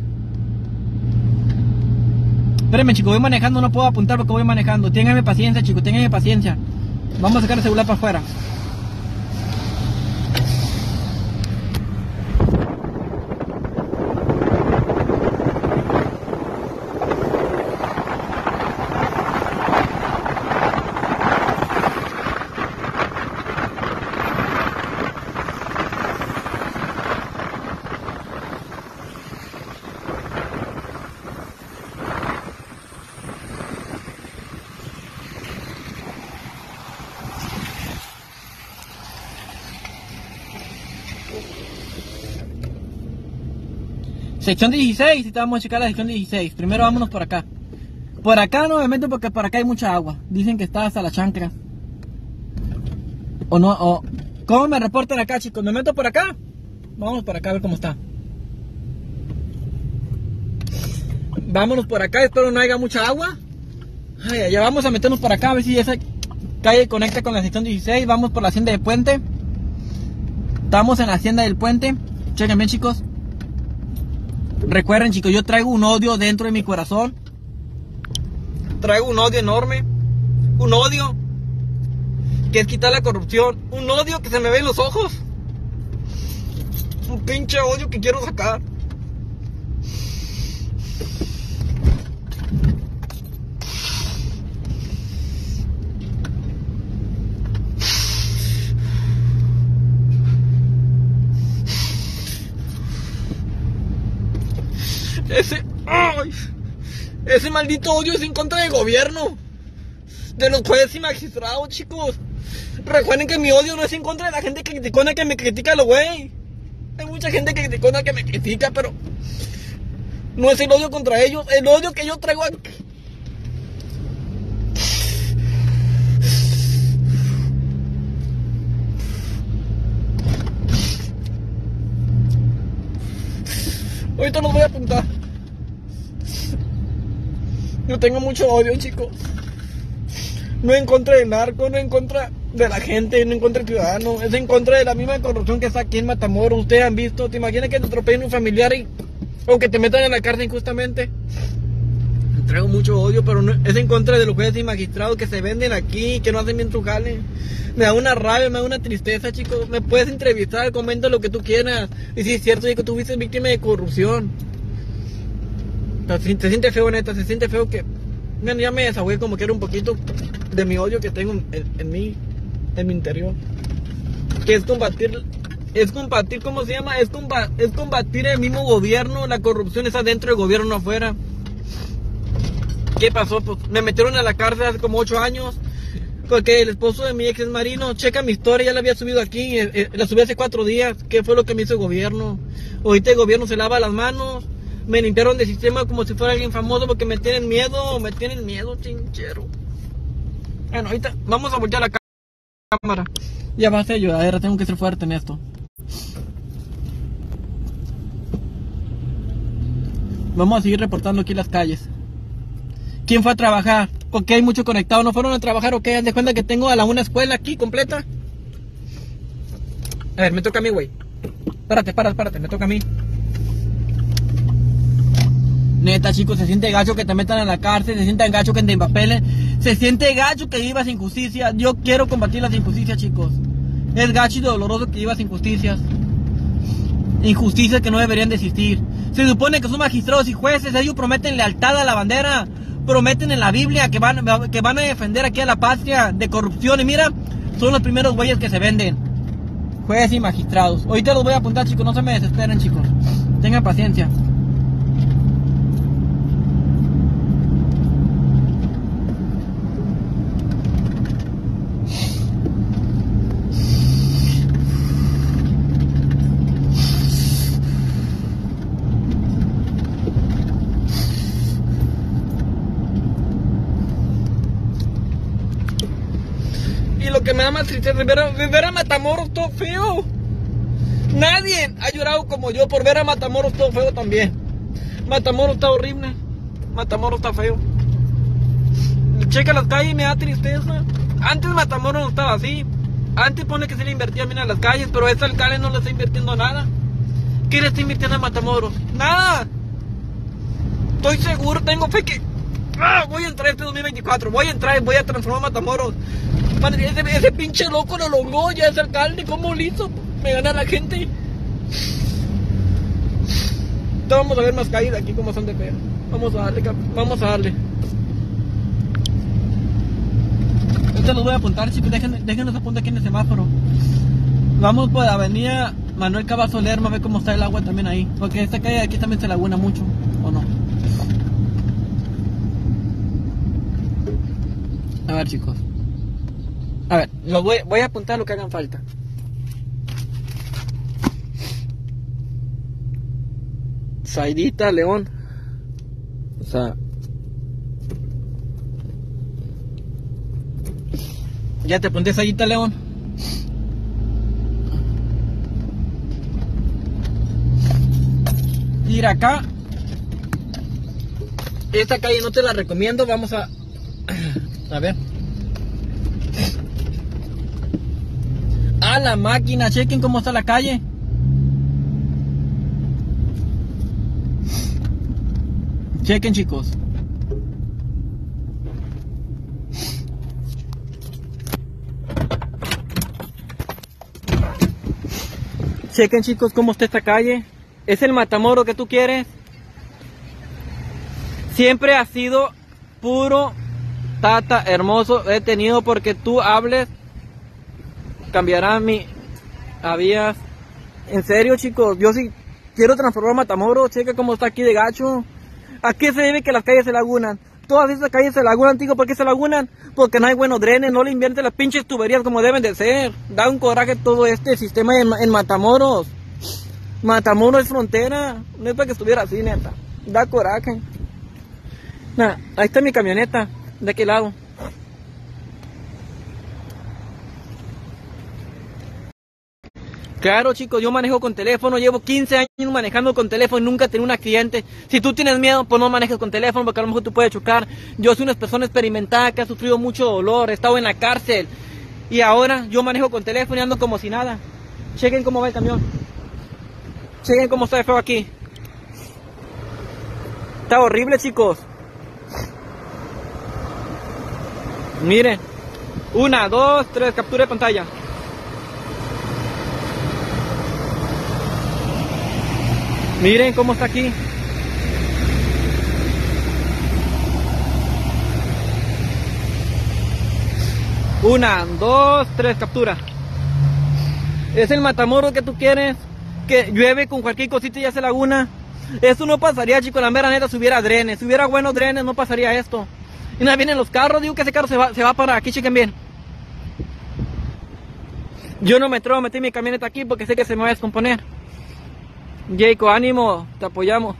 Espérenme, chicos, voy manejando, no puedo apuntar porque voy manejando. Ténganme paciencia, chicos, ténganme paciencia. Vamos a sacar el celular para afuera. Sección 16, y vamos a checar la sección 16. Primero vámonos por acá. Por acá no me meto porque por acá hay mucha agua. Dicen que está hasta la chancra. O no, o... ¿Cómo me reportan acá, chicos? ¿Me meto por acá? Vamos por acá a ver cómo está. Vámonos por acá, espero no haya mucha agua. Ay, ya vamos a meternos por acá a ver si esa calle conecta con la sección 16. Vamos por la hacienda del puente. Estamos en la hacienda del puente. Chequen bien, chicos. Recuerden, chicos, yo traigo un odio dentro de mi corazón. Traigo un odio enorme. Un odio que es quitar la corrupción. Un odio que se me ve en los ojos. Un pinche odio que quiero sacar. Ese maldito odio es en contra del gobierno, de los jueces y magistrados, chicos. Recuerden que mi odio no es en contra de la gente que criticona, que me critica lo güey. Hay mucha gente que criticona, que me critica, pero no es el odio contra ellos. El odio que yo traigo aquí. Ahorita los voy a apuntar. Yo tengo mucho odio, chicos. No en contra del narco, no en contra de la gente, no en contra del ciudadano. Es en contra de la misma corrupción que está aquí en Matamoros. Ustedes han visto, ¿te imaginas que te atropellen un familiar o que te metan en la cárcel injustamente? Traigo mucho odio, pero no, es en contra de los jueces y magistrados que se venden aquí, que no hacen bien su jale. Me da una rabia, me da una tristeza, chicos. Me puedes entrevistar, comenta lo que tú quieras. Y si es cierto, que tú fuiste víctima de corrupción. Se siente feo, neta, se siente feo que... Bueno, ya me desahogué como que era un poquito de mi odio que tengo en mi interior. Que es combatir, ¿cómo se llama? Es combatir el mismo gobierno. La corrupción está dentro del gobierno, no afuera. ¿Qué pasó? Pues me metieron a la cárcel hace como 8 años. Porque el esposo de mi ex es marino. Checa mi historia, ya la había subido aquí. La subí hace 4 días. ¿Qué fue lo que me hizo el gobierno? Ahorita el gobierno se lava las manos. Me limpiaron del sistema como si fuera alguien famoso porque me tienen miedo, chinchero. Bueno, ahorita vamos a voltear la cámara. Ya va a ser lloradera, tengo que ser fuerte en esto. Vamos a seguir reportando aquí las calles. ¿Quién fue a trabajar? Ok, hay mucho conectado, no fueron a trabajar, ok, haz de cuenta que tengo a la una escuela aquí completa. A ver, me toca a mí, güey. Párate, me toca a mí. Neta, chicos, se siente gacho que te metan a la cárcel, se siente gacho que te empapelen, se siente gacho que vivas injusticia. Yo quiero combatir las injusticias, chicos. Es gacho y doloroso que vivas injusticias. Injusticias que no deberían de existir. Se supone que son magistrados y jueces, ellos prometen lealtad a la bandera, prometen en la Biblia que van a defender aquí a la patria de corrupción. Y mira, son los primeros güeyes que se venden. Jueces y magistrados. Ahorita los voy a apuntar, chicos, no se me desesperen, chicos. Tengan paciencia. Lo que me da más tristeza es ver a Matamoros todo feo. Nadie ha llorado como yo por ver a Matamoros todo feo también. Matamoros está horrible. Matamoros está feo. Checa las calles y me da tristeza. Antes Matamoros no estaba así. Antes pone que se le invertía bien a las calles, pero este alcalde no le está invirtiendo nada. ¿Qué le está invirtiendo a Matamoros? Nada. Estoy seguro, tengo fe que voy a entrar este 2024. Voy a transformar Matamoros. Madre, ese pinche loco lo logró, ya es alcalde, ¿cómo lo hizo? Me gana la gente. Entonces vamos a ver más calles aquí como son de fea. Vamos a darle. Ahorita los voy a apuntar, chicos, déjenos apuntar aquí en el semáforo. Vamos por la avenida Manuel Cavazo Lerma a ver cómo está el agua también ahí. Porque esta calle de aquí también se laguna mucho, ¿o no? A ver, chicos. A ver, voy a apuntar lo que hagan falta. Saidita León. O sea, ya te apunté Saidita León. Ir acá. Esta calle no te la recomiendo. Vamos a ver. A la máquina, chequen cómo está la calle. Chequen, chicos. Chequen, chicos, cómo está esta calle. ¿Es el Matamoros que tú quieres? Siempre ha sido puro tata hermoso. He tenido porque tú hables. Cambiará mi... Habías... En serio, chicos, yo sí quiero transformar Matamoros. Checa cómo está aquí de gacho. ¿A qué se debe que las calles se lagunan? Todas esas calles se lagunan, digo, ¿por qué se lagunan? Porque no hay buenos drenes, no le invierten las pinches tuberías como deben de ser. Da un coraje todo este sistema en Matamoros. Matamoros es frontera, no es para que estuviera así, neta. Da coraje. Nah, ahí está mi camioneta, de aquel lado. Claro, chicos, yo manejo con teléfono, llevo 15 años manejando con teléfono y nunca he tenido un accidente. Si tú tienes miedo, pues no manejes con teléfono porque a lo mejor tú puedes chocar. Yo soy una persona experimentada que ha sufrido mucho dolor, he estado en la cárcel. Y ahora yo manejo con teléfono y ando como si nada. Chequen cómo va el camión. Chequen cómo está de feo aquí. Está horrible, chicos. Miren. 1, 2, 3, captura de pantalla. Miren cómo está aquí. Una, dos, tres, captura. Es el Matamoros que tú quieres. Que llueve con cualquier cosita y ya se laguna. Esto no pasaría, chicos, la mera neta, si hubiera drenes. Si hubiera buenos drenes, no pasaría esto. Y nada, vienen los carros, digo que ese carro se va para aquí, chequen bien. Yo no me atrevo a meter mi camioneta aquí porque sé que se me va a descomponer. Jacob, ánimo, te apoyamos.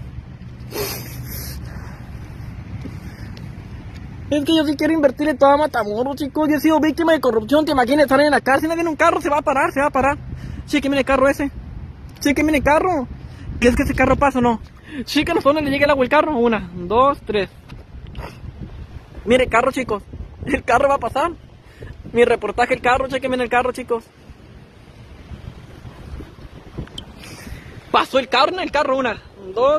Es que yo sí quiero invertirle todo a Matamoros, chicos. Yo he sido víctima de corrupción. Te imaginas estar en la cárcel. Si viene un carro, se va a parar, se va a parar. Chequenme el carro ese. Chequenme el carro. ¿Quieres que ese carro pase o no? Chícanos dónde le llegue el agua el carro. 1, 2, 3. Mire el carro, chicos. El carro va a pasar. Mi reportaje, el carro. Chequenme en el carro, chicos. Pasó el carro en el carro. 1, 2.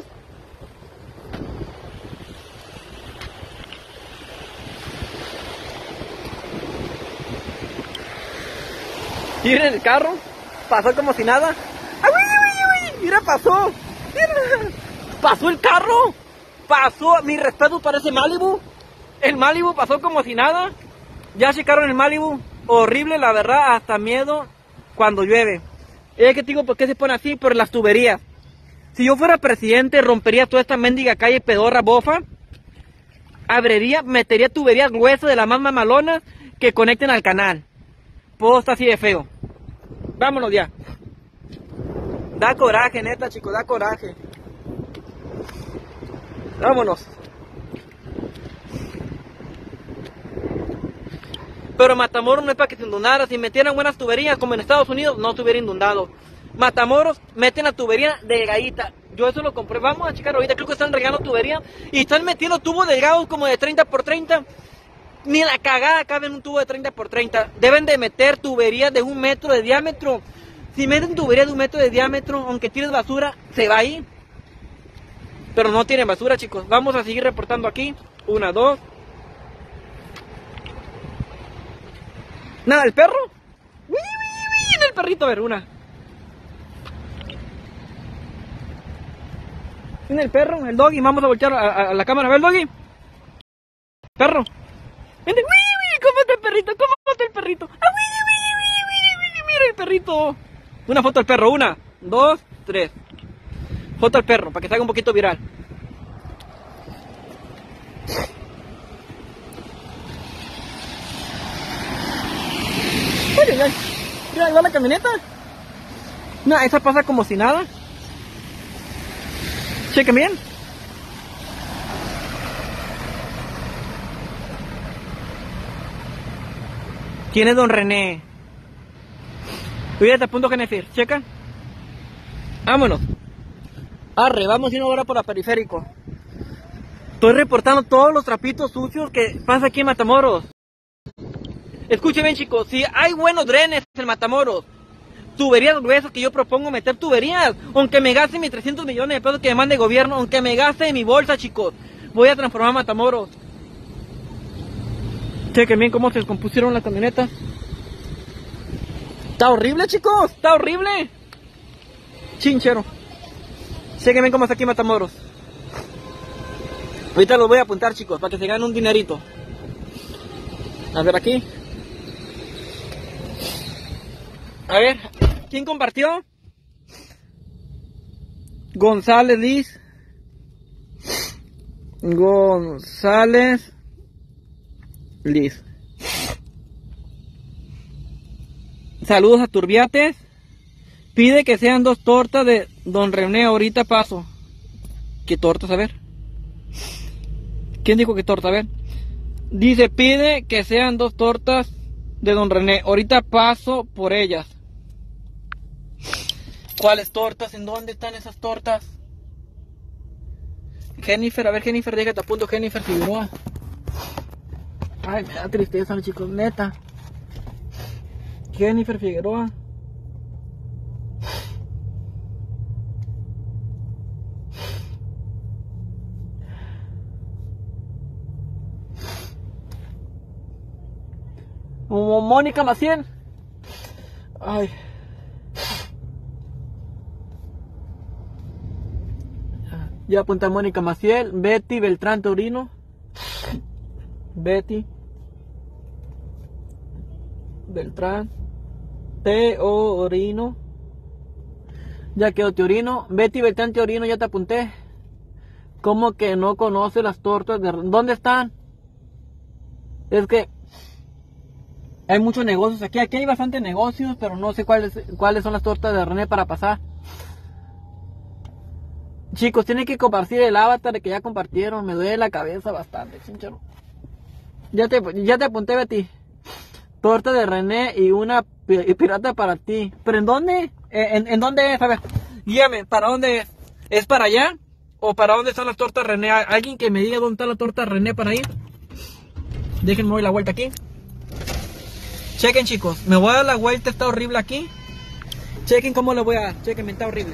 Miren el carro. Pasó como si nada. ¡Ay, uy, uy, uy! Mira, pasó. Mira. Pasó el carro. Pasó. Mi respeto para ese Malibu. El Malibu pasó como si nada. Ya checaron el Malibu. Horrible, la verdad. Hasta miedo cuando llueve. Es que te digo por qué se pone así, por las tuberías. Si yo fuera presidente, rompería toda esta mendiga calle pedorra bofa. Abriría, metería tuberías gruesas de las más mamalonas que conecten al canal. Todo está así de feo. Vámonos ya. Da coraje, neta, chicos, da coraje. Vámonos. Pero Matamoros no es para que se inundara. Si metieran buenas tuberías como en Estados Unidos, no estuviera inundado. Matamoros meten la tubería delgadita. Yo eso lo compré. Vamos a checar ahorita. Creo que están regando tubería. Y están metiendo tubos delgados como de 30 por 30. Ni la cagada cabe en un tubo de 30 por 30. Deben de meter tuberías de 1 metro de diámetro. Si meten tuberías de 1 metro de diámetro, aunque tires basura, se va ahí. Pero no tienen basura, chicos. Vamos a seguir reportando aquí. 1, 2. Nada, el perro. ¡Uy, uy, uy! El perrito, a ver, 1. Tiene el perro, el doggy. Vamos a voltear a la cámara. A ver, el doggy. Perro. Vente. ¡Uy, uy! ¿Cómo está el perrito? ¿Cómo está el perrito? ¡Ah, uy, uy, uy, uy, uy! ¡Mira el perrito! Una foto al perro. 1, 2, 3. Foto al perro, para que se haga un poquito viral. Ay, ay, ay. Mira, ahí va la camioneta. No, esa pasa como si nada. Chequen bien. ¿Quién es don René? Cuídate a punto Jennifer. Checa. Vámonos. Arre, vamos a ir ahora por la periférico. Estoy reportando todos los trapitos sucios que pasa aquí en Matamoros. Escuchen bien, chicos, si hay buenos drenes en Matamoros, tuberías gruesas que yo propongo meter tuberías, aunque me gaste mis 300 millones de pesos que me mande el gobierno, aunque me gaste en mi bolsa, chicos, voy a transformar Matamoros. Chequen bien cómo se descompusieron las camionetas. Está horrible, chicos, está horrible. Chinchero. Chequen bien cómo está aquí Matamoros. Ahorita los voy a apuntar, chicos, para que se ganen un dinerito. A ver aquí. A ver, ¿quién compartió? González Liz. González Liz. Saludos a Turbiates. Pide que sean 2 tortas de don René. Ahorita paso. ¿Qué tortas? A ver. ¿Quién dijo que torta? A ver. Dice, pide que sean 2 tortas de don René. Ahorita paso por ellas. ¿Cuáles tortas? ¿En dónde están esas tortas? Jennifer, a ver, Jennifer, déjate a punto, Jennifer Figueroa. Ay, me da tristeza, chicos, neta. Jennifer Figueroa. Mónica Maciel. Ay. Ya apunta Mónica Maciel. Betty Beltrán Teorino. Betty Beltrán Teorino. Ya quedó Teorino. Betty Beltrán Teorino, ya te apunté. ¿Cómo que no conoce las tortas de... ¿Dónde están? Es que hay muchos negocios aquí. Aquí hay bastantes negocios, pero no sé cuáles son las tortas de René para pasar. Chicos, tienen que compartir el avatar que ya compartieron. Me duele la cabeza bastante, chinchero. Ya te apunté, Betty. Torta de René y una pirata para ti. ¿Pero en dónde? ¿En dónde es? A ver, guíame, ¿para dónde es? ¿Es para allá? ¿O para dónde están las tortas René? ¿Alguien que me diga dónde está la torta René para ir? Déjenme doy la vuelta aquí. Chequen, chicos, me voy a dar la vuelta, está horrible aquí. Chequen cómo lo voy a dar, chequen, está horrible.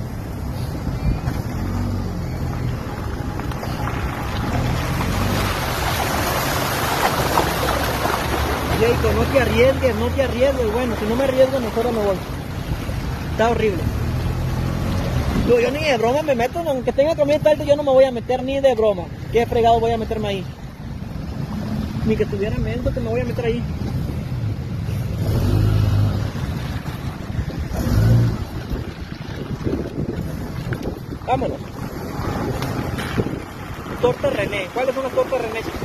Jacob, no te arriesgues, bueno, si no me arriesgo mejor me voy. Está horrible. Yo ni de broma me meto, aunque tenga comida tarde, yo no me voy a meter ni de broma. ¿Qué fregado voy a meterme ahí? Ni que tuviera mento que me voy a meter ahí. Vámonos. Torta René. ¿Cuáles son las tortas René, chicos?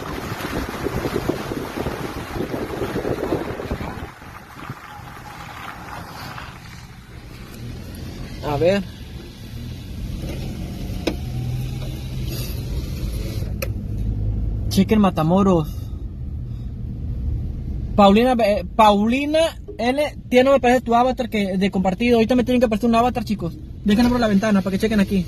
A ver. Chequen Matamoros. Paulina L. Tiene, me parece, tu avatar que de compartido. Ahorita me tienen que aparecer un avatar, chicos. Déjenme por la ventana para que chequen aquí.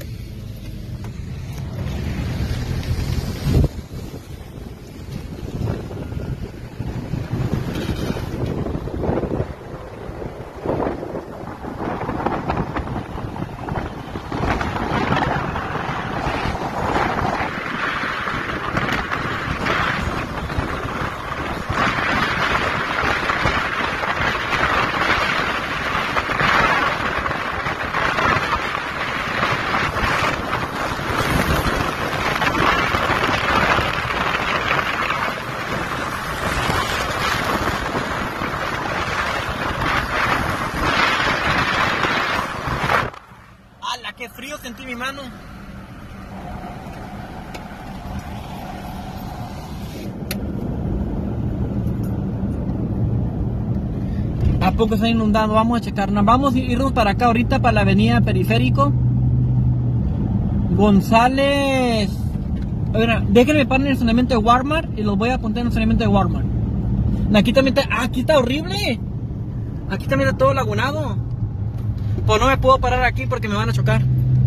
Qué frío sentí mi mano. ¿A poco está inundado? Vamos a checarnos. Vamos a irnos para acá ahorita, para la avenida Periférico. González. A ver, déjenme parar en el estacionamiento de Walmart y los voy a apuntar en el estacionamiento de Walmart. Aquí también está, aquí está horrible. Aquí también está todo lagunado. Pues no me puedo parar aquí porque me van a chocar.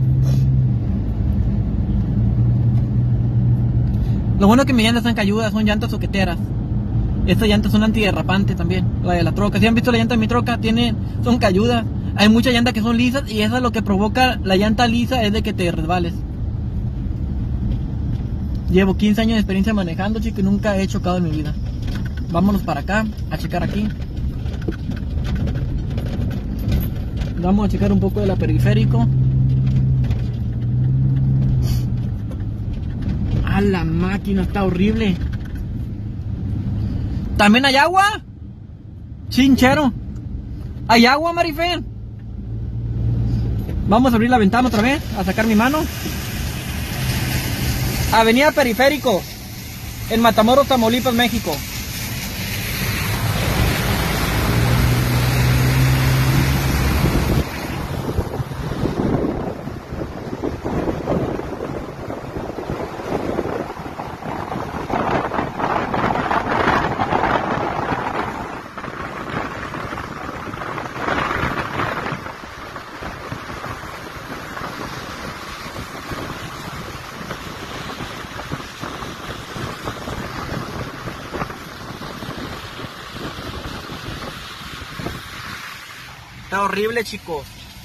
Lo bueno es que mis llantas están cayudas, son llantas soqueteras. Estas llantas son antiderrapantes también. La de la troca, si han visto la llanta de mi troca, son cayudas. Hay muchas llantas que son lisas y eso es lo que provoca la llanta lisa, es de que te resbales. Llevo 15 años de experiencia manejando, chico, y nunca he chocado en mi vida. Vámonos para acá, a checar aquí. Vamos a checar un poco de la periférico. ¡Ah, la máquina está horrible! ¿También hay agua? Chinchero. ¿Hay agua, Marifer? Vamos a abrir la ventana otra vez, a sacar mi mano. Avenida Periférico, en Matamoros, Tamaulipas, México. Está horrible, chicos.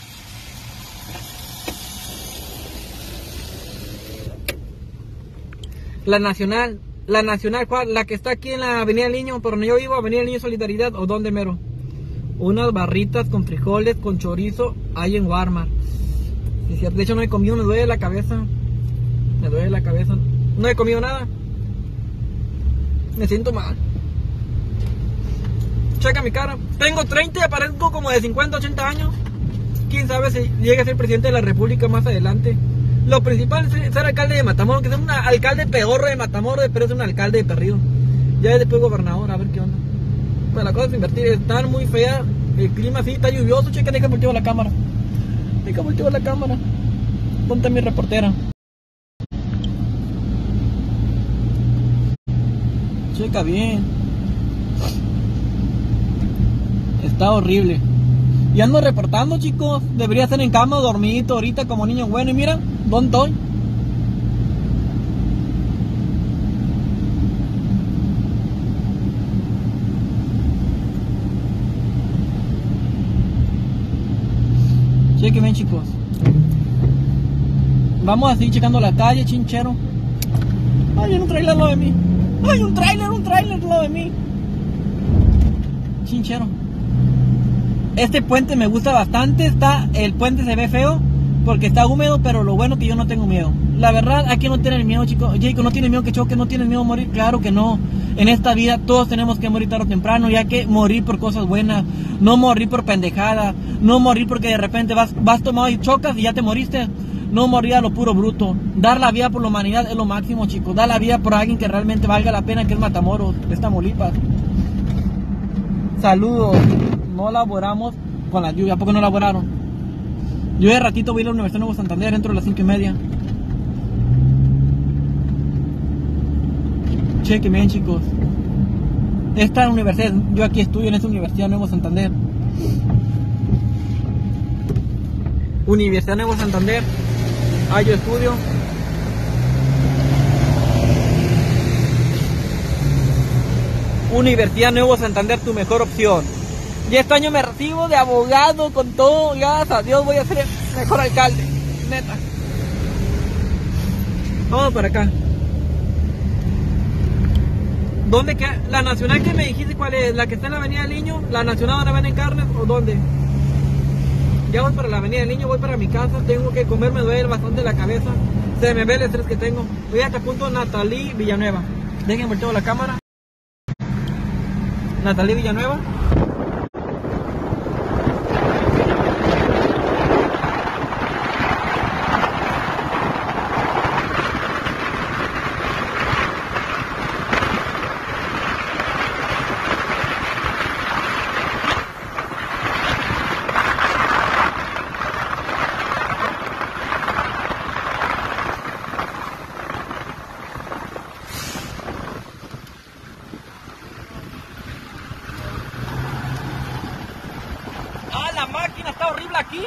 La Nacional, ¿cuál? La que está aquí en la Avenida del Niño, por donde yo vivo, Avenida del Niño Solidaridad, ¿o dónde mero? Unas barritas con frijoles, con chorizo, hay en Walmart. De hecho no he comido, me duele la cabeza. Me duele la cabeza. No he comido nada. Me siento mal. Checa mi cara. Tengo 30 y aparezco como de 50, 80 años. Quién sabe si llegue a ser presidente de la República más adelante. Lo principal es ser alcalde de Matamoros, que sea un alcalde pedorro de Matamoros, pero es un alcalde de Perdido. Ya después gobernador, a ver qué onda. Pues la cosa es invertir, están muy feas. El clima sí está lluvioso, checa, deja volteo la cámara. Deja volteo la cámara. Ponte mi reportera. Checa bien. Está horrible. Y ando reportando, chicos. Debería estar en cama, dormidito ahorita como niño bueno. Y mira, ¿dónde estoy? Chequen bien, chicos. Vamos a seguir checando la calle, chinchero. Ay, hay un trailer al lado de mí. Ay, un trailer al lado de mí. Chinchero. Este puente me gusta bastante. El puente se ve feo porque está húmedo, pero lo bueno es que yo no tengo miedo. La verdad, aquí no tienen miedo, chicos. Jacob, ¿no tiene miedo que choque? ¿No tiene miedo a morir? Claro que no. En esta vida todos tenemos que morir tarde o temprano, y hay que morir por cosas buenas. No morir por pendejada. No morir porque de repente vas tomado y chocas y ya te moriste. No morir a lo puro bruto. Dar la vida por la humanidad es lo máximo, chicos. Dar la vida por alguien que realmente valga la pena, que es Matamoros, de Tamaulipas. Saludos. No laboramos con la lluvia. ¿A poco no laboraron? Yo de ratito voy a ir a la Universidad de Nuevo Santander dentro de las 5:30. Chequen bien, chicos. Esta universidad, yo aquí estudio en esta Universidad de Nuevo Santander. Universidad de Nuevo Santander. Ah, yo estudio. Universidad Nuevo Santander, tu mejor opción. Y este año me recibo de abogado con todo. Gracias a Dios voy a ser el mejor alcalde. Neta. Vamos para acá. ¿Dónde queda? La Nacional que me dijiste, ¿cuál es? ¿La que está en la Avenida del Niño? ¿La Nacional donde venden carnes o dónde? Ya voy para la Avenida del Niño, voy para mi casa. Tengo que comer, me duele bastante la cabeza. Se me ve el estrés que tengo. Voy hasta punto Natalí Villanueva. Déjenme volteo la cámara. Natalí Villanueva.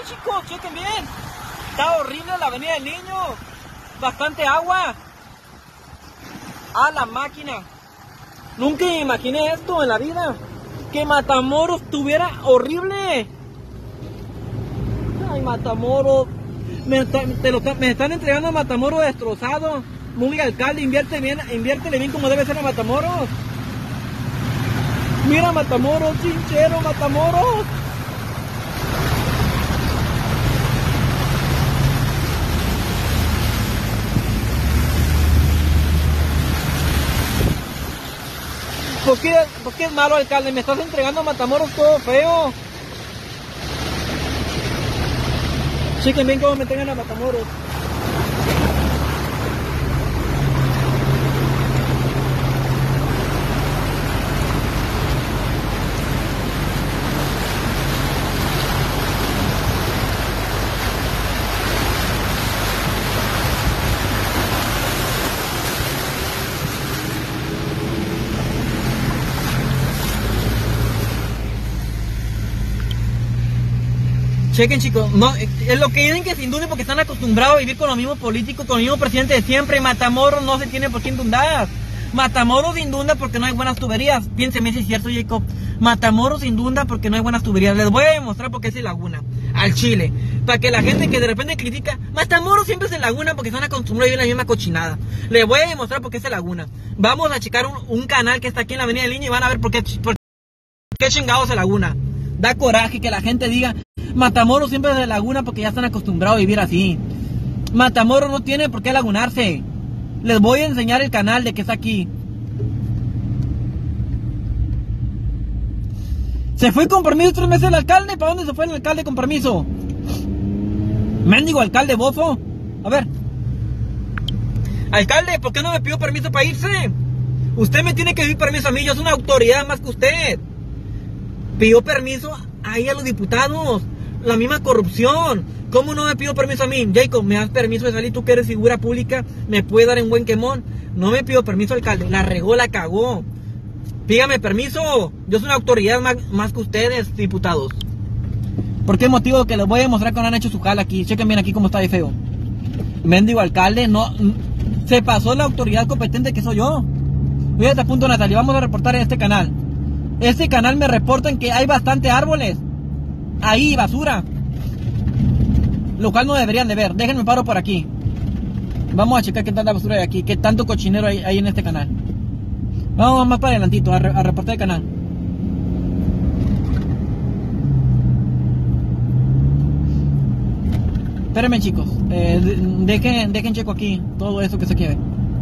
chicos, chequen bien. Está horrible la avenida del Niño. Bastante agua. A la máquina. Nunca me imaginé esto en la vida. Que Matamoros estuviera horrible. Ay, Matamoros. Me están entregando a Matamoros destrozado. Muy alcalde, inviértele bien como debe ser a Matamoros. Mira Matamoros, chinchero, Matamoros. ¿Por qué es malo, alcalde? Me estás entregando a Matamoros todo feo. Chequen bien cómo me entregan a Matamoros. Chequen, chicos, no, es lo que dicen que se indunden porque están acostumbrados a vivir con los mismos políticos, con el mismo presidente de siempre. Matamoros no se tiene por qué indundar. Matamoros se indunda porque no hay buenas tuberías. Piénseme si es cierto, Jacob. Matamoros se indunda porque no hay buenas tuberías. Les voy a demostrar por qué es el Laguna, al Chile. Para que la gente que de repente critica, Matamoros siempre es el Laguna porque están acostumbrados a vivir en la misma cochinada. Les voy a demostrar por qué es el Laguna. Vamos a checar un canal que está aquí en la avenida del Niño y van a ver por qué chingados es el Laguna. Da coraje que la gente diga, Matamoros siempre es de Laguna porque ya están acostumbrados a vivir así. Matamoros no tiene por qué lagunarse. Les voy a enseñar el canal de que está aquí. ¿Se fue con permiso 3 meses el alcalde? ¿Para dónde se fue el alcalde con permiso? Mendigo alcalde bofo. A ver. Alcalde, ¿por qué no me pidió permiso para irse? Usted me tiene que pedir permiso a mí, yo soy una autoridad más que usted. Pidió permiso ahí a los diputados. La misma corrupción. ¿Cómo no me pidió permiso a mí? Jacob, ¿me das permiso de salir? Tú que eres figura pública, ¿me puede dar en buen quemón? No me pidió permiso, alcalde. La regó, la cagó. Pídame permiso. Yo soy una autoridad más que ustedes, diputados. ¿Por qué motivo? Que les voy a demostrar que no han hecho su jala aquí. Chequen bien aquí cómo está de feo. Mendigo alcalde, no. Se pasó la autoridad competente que soy yo. Fíjate a punto, Natalia. Vamos a reportar en este canal. Este canal me reportan que hay bastante árboles. Ahí, basura. Lo cual no deberían de ver. Déjenme paro por aquí. Vamos a checar qué tanta basura hay aquí. Qué tanto cochinero hay en este canal. Vamos más para adelantito a reportar el canal. Espérenme, chicos. Dejen checo aquí todo eso que se quiere.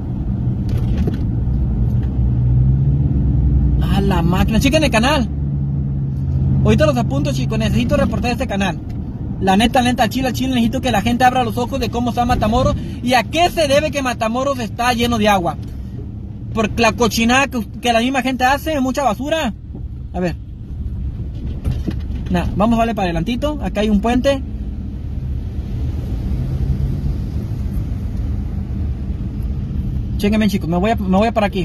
A la máquina. Chequen el canal. Ahorita los apunto, chicos. Necesito reportar este canal. La neta, al chile, necesito que la gente abra los ojos de cómo está Matamoros y a qué se debe que Matamoros está lleno de agua. Por la cochinada que la misma gente hace, mucha basura. A ver. Nah, vamos a darle para adelantito. Acá hay un puente. Chequenme, chicos, me voy a para aquí.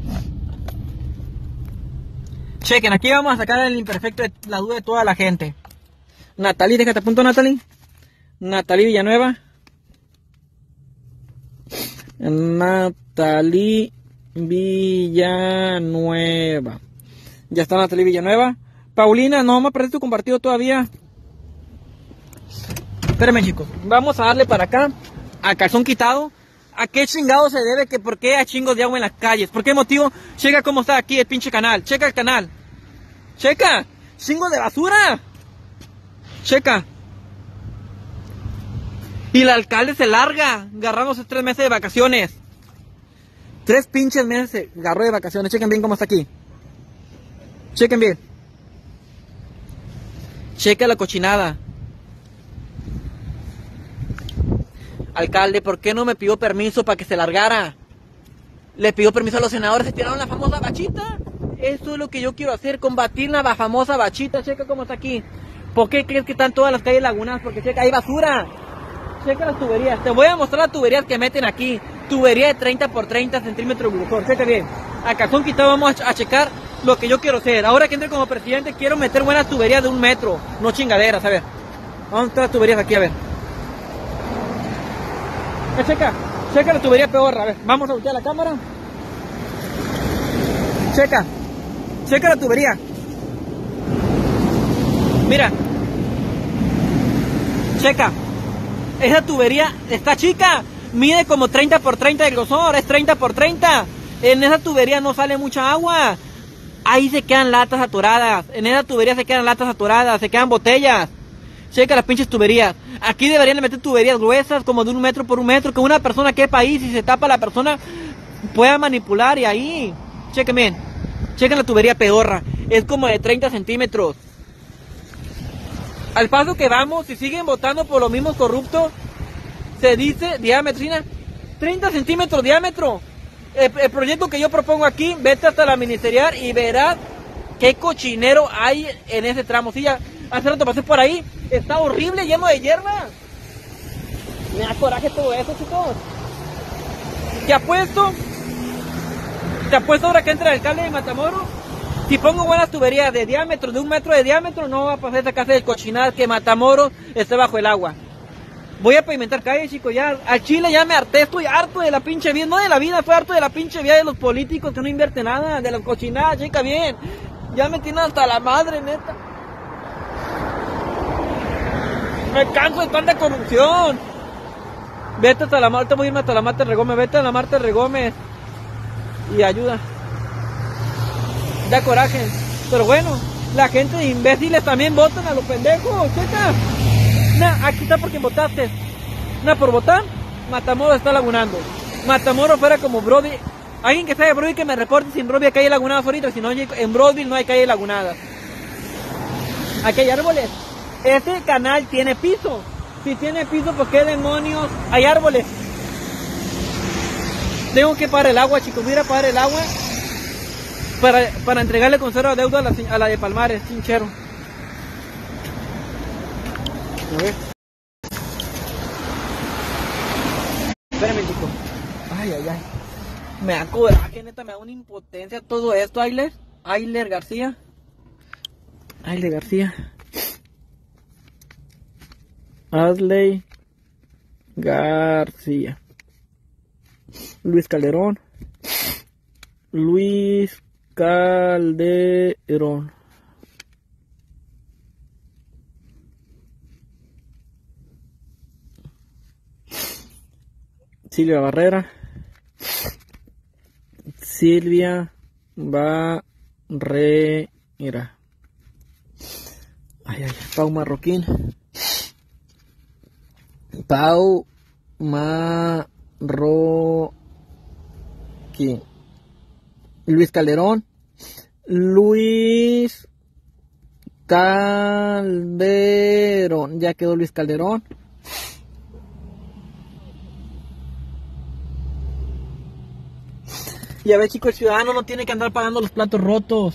Chequen, aquí vamos a sacar el imperfecto de la duda de toda la gente. Natalie, déjate a punto, Natalie. Natalie Villanueva. Natalie Villanueva. Ya está Natalie Villanueva. Paulina, no me aparece tu compartido todavía. Espérenme, chicos. Vamos a darle para acá. A calzón quitado. ¿A qué chingado se debe? Que ¿por qué hay chingos de agua en las calles? ¿Por qué motivo? Checa cómo está aquí el pinche canal. Checa el canal. Checa. Chingos de basura. Checa. Y el alcalde se larga agarrándose 3 meses de vacaciones. 3 pinches meses se agarró de vacaciones. Chequen bien cómo está aquí. Chequen bien. Checa la cochinada. Alcalde, ¿por qué no me pidió permiso para que se largara? Le pidió permiso a los senadores, se tiraron la famosa bachita. Eso es lo que yo quiero hacer, combatir la famosa bachita. Checa cómo está aquí. ¿Por qué crees que están todas las calles lagunadas? Porque checa, hay basura. Checa las tuberías. Te voy a mostrar las tuberías que meten aquí. Tubería de 30 por 30 centímetros de grosor. Checa bien. A calzón quitado vamos a checar lo que yo quiero hacer. Ahora que entre como presidente quiero meter buenas tuberías de 1 metro. No chingaderas, a ver. ¿Dónde están las tuberías aquí? A ver. Checa la tubería pedorra. A ver, vamos a voltear la cámara. Checa la tubería. Mira. Checa. Esa tubería está chica. Mide como 30 por 30 de grosor. Es 30 por 30. En esa tubería no sale mucha agua. Ahí se quedan latas atoradas. En esa tubería se quedan latas atoradas. Se quedan botellas. Checa las pinches tuberías. Aquí deberían de meter tuberías gruesas, como de 1 metro por 1 metro, que una persona quepa ahí, si se tapa la persona, pueda manipular y ahí. Chequen bien. Chequen la tubería pedorra. Es como de 30 centímetros. Al paso que vamos, si siguen votando por los mismos corruptos, se dice diámetro, 30 centímetros diámetro. El proyecto que yo propongo aquí, vete hasta la ministerial y verás qué cochinero hay en ese tramo. Sí, ya hace rato pasé por ahí. Está horrible, lleno de hierba. Me da coraje todo eso, chicos. Te apuesto ahora que entra el alcalde de Matamoros. Si pongo buenas tuberías de diámetro, de 1 metro de diámetro, no va a pasar esa casa de cochinadas que Matamoros esté bajo el agua. Voy a pavimentar calles, chicos, ya. Al Chile ya me harté, estoy harto de la pinche vida. No de la vida, estoy harto de la pinche vida de los políticos que no invierten nada, de las cochinadas, checa bien. Ya me tienen hasta la madre, neta. Me canso de tanta corrupción. Vete hasta la Marta, voy a irme hasta la Marta Regómez. Vete a la Marta Regómez y ayuda. Da coraje. Pero bueno, la gente de imbéciles también votan a los pendejos. Checa. Nah, aquí está por quien votaste. Nah, por votar, Matamoros está lagunando. Matamoros fuera como Brody. Alguien que sabe de Brody que me reporte si en Brody hay calles lagunadas ahorita. Si no, en Brody no hay calles lagunadas. Aquí hay árboles. Este canal tiene piso. Si tiene piso, pues qué demonios. Hay árboles. Tengo que parar el agua, chicos. Voy a ir a parar el agua para entregarle conserva de deuda a la de Palmares, chinchero. A ver. Espérame, chicos. Ay. Me da coraje, neta, me da una impotencia todo esto, Ayler García. Asley García. Luis Calderón. Silvia Barrera. Pau Marroquín. Luis Calderón. Ya quedó Luis Calderón. Y a ver, chicos, el ciudadano no tiene que andar pagando los platos rotos.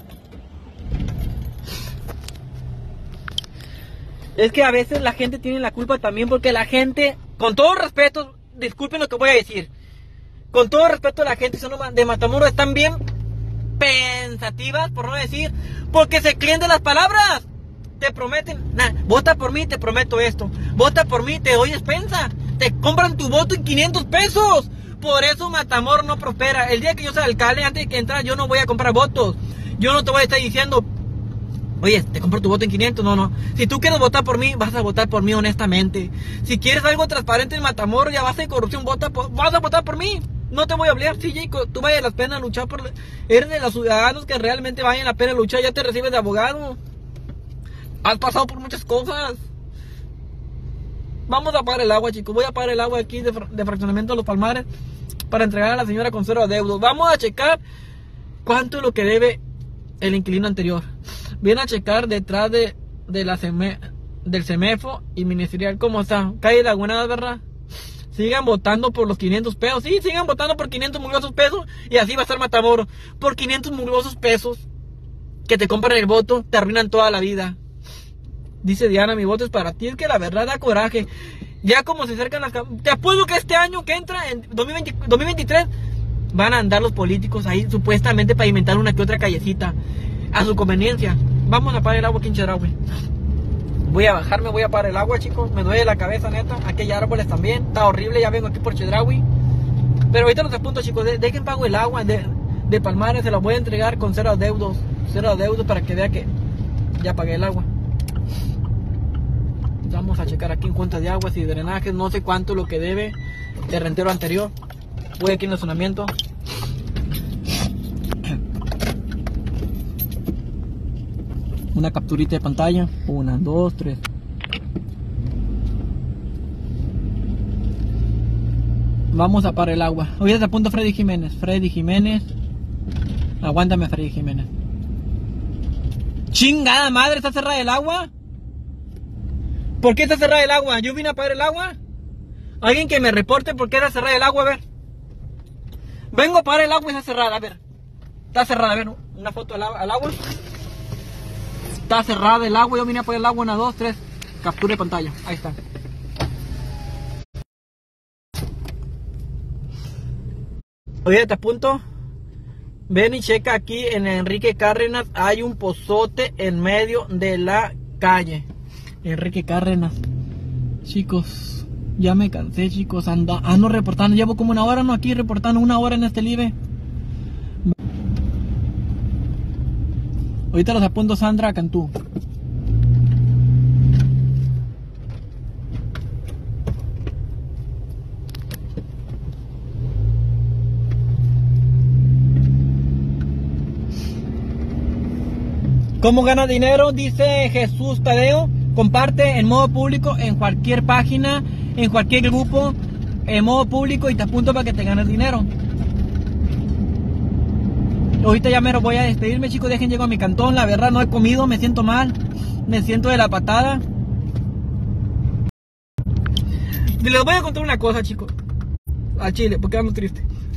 Es que a veces la gente tiene la culpa también, porque la gente, con todo respeto, disculpen lo que voy a decir, con todo respeto, la gente de Matamoros están bien pensativas, por no decir, porque se creen de las palabras. Te prometen, vota por mí, te prometo esto. Vota por mí, te doy despensa. Te compran tu voto en 500 pesos. Por eso Matamoros no prospera. El día que yo sea alcalde, antes de que entrar, yo no voy a comprar votos. Yo no te voy a estar diciendo, oye, te compro tu voto en 500. No. Si tú quieres votar por mí, vas a votar por mí honestamente. Si quieres algo transparente en Matamoros, ya vas a corrupción, vas a votar por mí. No te voy a obligar. Sí, Jacob, tú vale la pena luchar eres de los ciudadanos que realmente valen la pena luchar. Ya te recibes de abogado. Has pasado por muchas cosas. Vamos a apagar el agua, chicos. Voy a apagar el agua aquí de fraccionamiento de Los Palmares para entregar a la señora conserva deudos. Vamos a checar cuánto es lo que debe el inquilino anterior. Viene a checar detrás del CEMEFO y ministerial cómo está. Calle Lagunadas, ¿verdad? Sigan votando por los 500 pesos. Sí, sigan votando por 500 mugrosos pesos. Y así va a estar Matamoros. Por 500 mugrosos pesos que te compran el voto, te arruinan toda la vida. Dice Diana, mi voto es para ti. Es que la verdad da coraje. Ya como se acercan las... Te apuesto que este año que entra, en 2023, van a andar los políticos ahí supuestamente para inventar una que otra callecita a su conveniencia. Vamos a apagar el agua aquí en Chedraui. Voy a bajarme, voy a parar el agua, chicos. Me duele la cabeza, neta. Aquí hay árboles también. Está horrible, ya vengo aquí por Chedraui. Pero ahorita los puntos, chicos. Dejen pago el agua de Palmares. Se la voy a entregar con 0 adeudos. 0 adeudos para que vea que ya pagué el agua. Vamos a checar aquí en cuentas de aguas y drenajes. No sé cuánto lo que debe el rentero anterior. Voy aquí en el estacionamiento. Una capturita de pantalla. 1, 2, 3. Vamos a parar el agua. Ahorita te apunto Freddy Jiménez. Freddy Jiménez. Aguántame, Freddy Jiménez. ¡Chingada madre! ¿Está cerrada el agua? ¿Por qué está cerrada el agua? ¿Yo vine a pagar el agua? Alguien que me reporte por qué está cerrada el agua, a ver. Vengo a pagar el agua y está cerrada, a ver. Está cerrada, a ver. Una foto al agua. Está cerrada el agua, yo vine a pagar el agua. 1, 2, 3. Captura de pantalla, ahí está. Oye, te apunto. Ven y checa aquí en Enrique Cárdenas. Hay un pozote en medio de la calle. Enrique Cárdenas. Chicos, ya me cansé, chicos. Ando reportando. Llevo como 1 hora, no aquí reportando. 1 hora en este live. Ahorita los apunto Sandra Cantú. ¿Cómo gana dinero? Dice Jesús Tadeo. Comparte en modo público, en cualquier página, en cualquier grupo, en modo público y te apunto para que te ganes dinero. Ahorita ya me voy a despedirme, chicos. Dejen llego a mi cantón. La verdad no he comido, me siento mal. Me siento de la patada. Les voy a contar una cosa, chicos. Al chile, porque ando triste.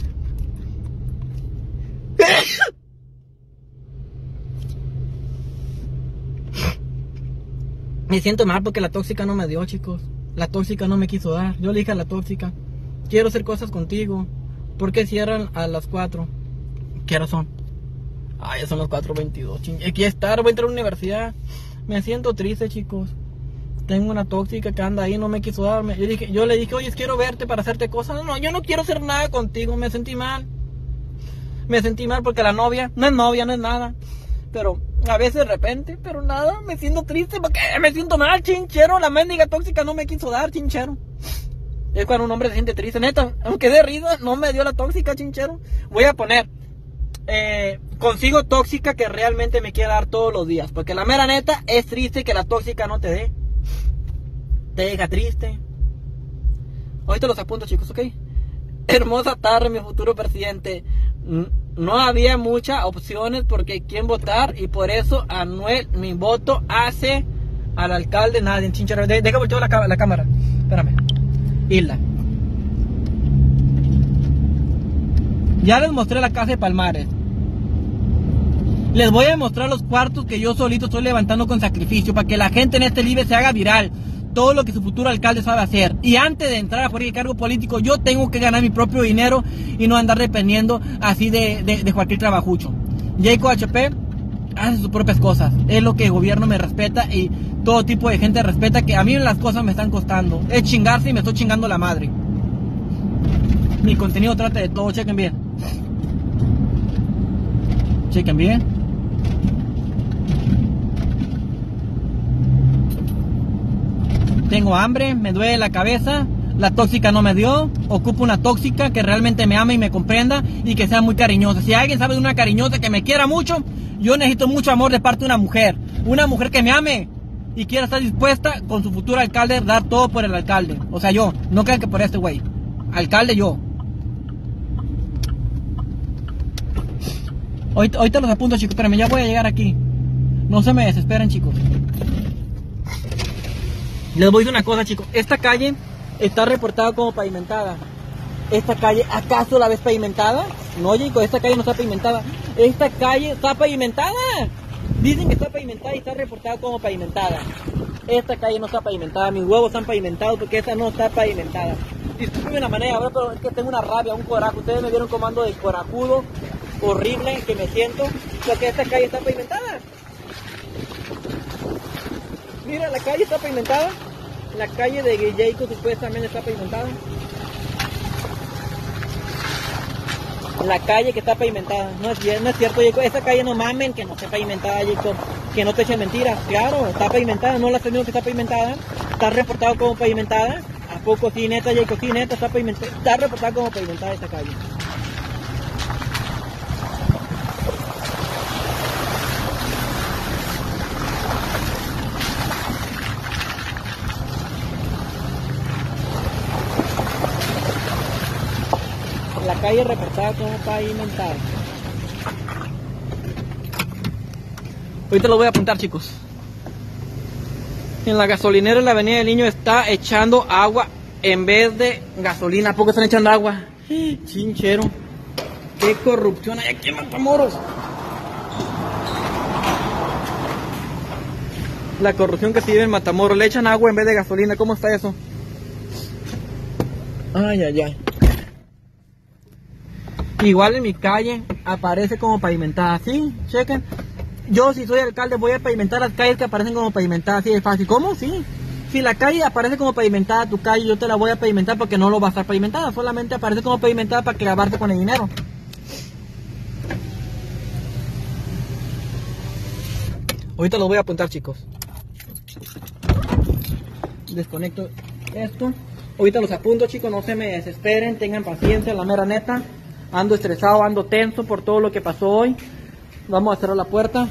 Me siento mal porque la tóxica no me dio, chicos. La tóxica no me quiso dar. Yo le dije a la tóxica, quiero hacer cosas contigo. ¿Por qué cierran a las 4? ¿Qué hora son? Ay, ya son las 4:22. Aquí estar, voy a entrar a la universidad. Me siento triste, chicos. Tengo una tóxica que anda ahí, no me quiso darme. Yo le dije, oye, quiero verte para hacerte cosas. No, yo no quiero hacer nada contigo. Me sentí mal. Me sentí mal porque la novia, no es nada. Pero a veces de repente, pero nada, me siento triste porque me siento mal, chinchero. La mendiga tóxica no me quiso dar, chinchero. Es cuando un hombre se siente triste, neta. Aunque de risa, no me dio la tóxica, chinchero. Voy a poner, consigo tóxica que realmente me quiera dar todos los días. Porque la mera neta es triste que la tóxica no te dé. Te deja triste. Ahorita los apunto, chicos, ¿ok? Hermosa tarde, mi futuro presidente. No había muchas opciones porque quién votar y por eso Anuel, mi voto hace al alcalde nadie. Chinchero, deja voltear la cámara. Espérame. Isla. Ya les mostré la casa de Palmares. Les voy a mostrar los cuartos que yo solito estoy levantando con sacrificio para que la gente en este live se haga viral. Todo lo que su futuro alcalde sabe hacer. Y antes de entrar a por el cargo político, yo tengo que ganar mi propio dinero y no andar dependiendo así de cualquier trabajucho. Jacob HP hace sus propias cosas. Es lo que el gobierno me respeta y todo tipo de gente respeta, que a mí las cosas me están costando. Es chingarse y me estoy chingando la madre. Mi contenido trata de todo. Chequen bien. Chequen bien. Tengo hambre, me duele la cabeza, la tóxica no me dio, ocupo una tóxica que realmente me ame y me comprenda y que sea muy cariñosa. Si alguien sabe de una cariñosa que me quiera mucho, yo necesito mucho amor de parte de una mujer que me ame y quiera estar dispuesta con su futuro alcalde a dar todo por el alcalde. O sea, yo, no crean que por este güey, alcalde yo. Ahorita los apunto, chicos, espérenme, ya voy a llegar aquí. No se me desesperen, chicos. Les voy a decir una cosa, chicos. Esta calle está reportada como pavimentada. ¿Esta calle acaso la ves pavimentada? No, chicos, esta calle no está pavimentada. Esta calle está pavimentada. Dicen que está pavimentada y está reportada como pavimentada. Esta calle no está pavimentada. Mis huevos están pavimentados porque esta no está pavimentada. Disculpen la manera, ahora, pero es que tengo una rabia, un coraje. Ustedes me vieron comando de corajudo, horrible que me siento, porque esta calle está pavimentada. Mira, la calle está pavimentada. La calle de Guilleico supuestamente está pavimentada. La calle que está pavimentada. No es cierto, Jacob. Esa calle no mamen que no esté pavimentada, Jacob. Que no te echen mentiras. Claro, está pavimentada. No la has tenido que está pavimentada. Está reportado como pavimentada. ¿A poco sí, neta, Jacob? Sí, neta, está pavimentada. Está reportado como pavimentada esta calle. La calle reportada como pavimentada. Ahorita lo voy a apuntar, chicos. En la gasolinera en la avenida del Niño está echando agua en vez de gasolina. ¿A poco están echando agua? Chinchero. Qué corrupción hay aquí en Matamoros. La corrupción que se vive en Matamoros. Le echan agua en vez de gasolina. ¿Cómo está eso? Ay, ay, ay. Igual en mi calle aparece como pavimentada. Sí, chequen. Yo, si soy alcalde, voy a pavimentar las calles que aparecen como pavimentadas. Así de fácil. ¿Cómo? Sí. Si la calle aparece como pavimentada, tu calle, yo te la voy a pavimentar porque no lo va a estar pavimentada. Solamente aparece como pavimentada para clavarte con el dinero. Ahorita lo voy a apuntar, chicos. Desconecto esto. Ahorita los apunto, chicos. No se me desesperen. Tengan paciencia, la mera neta. Ando estresado, ando tenso por todo lo que pasó hoy. Vamos a cerrar la puerta.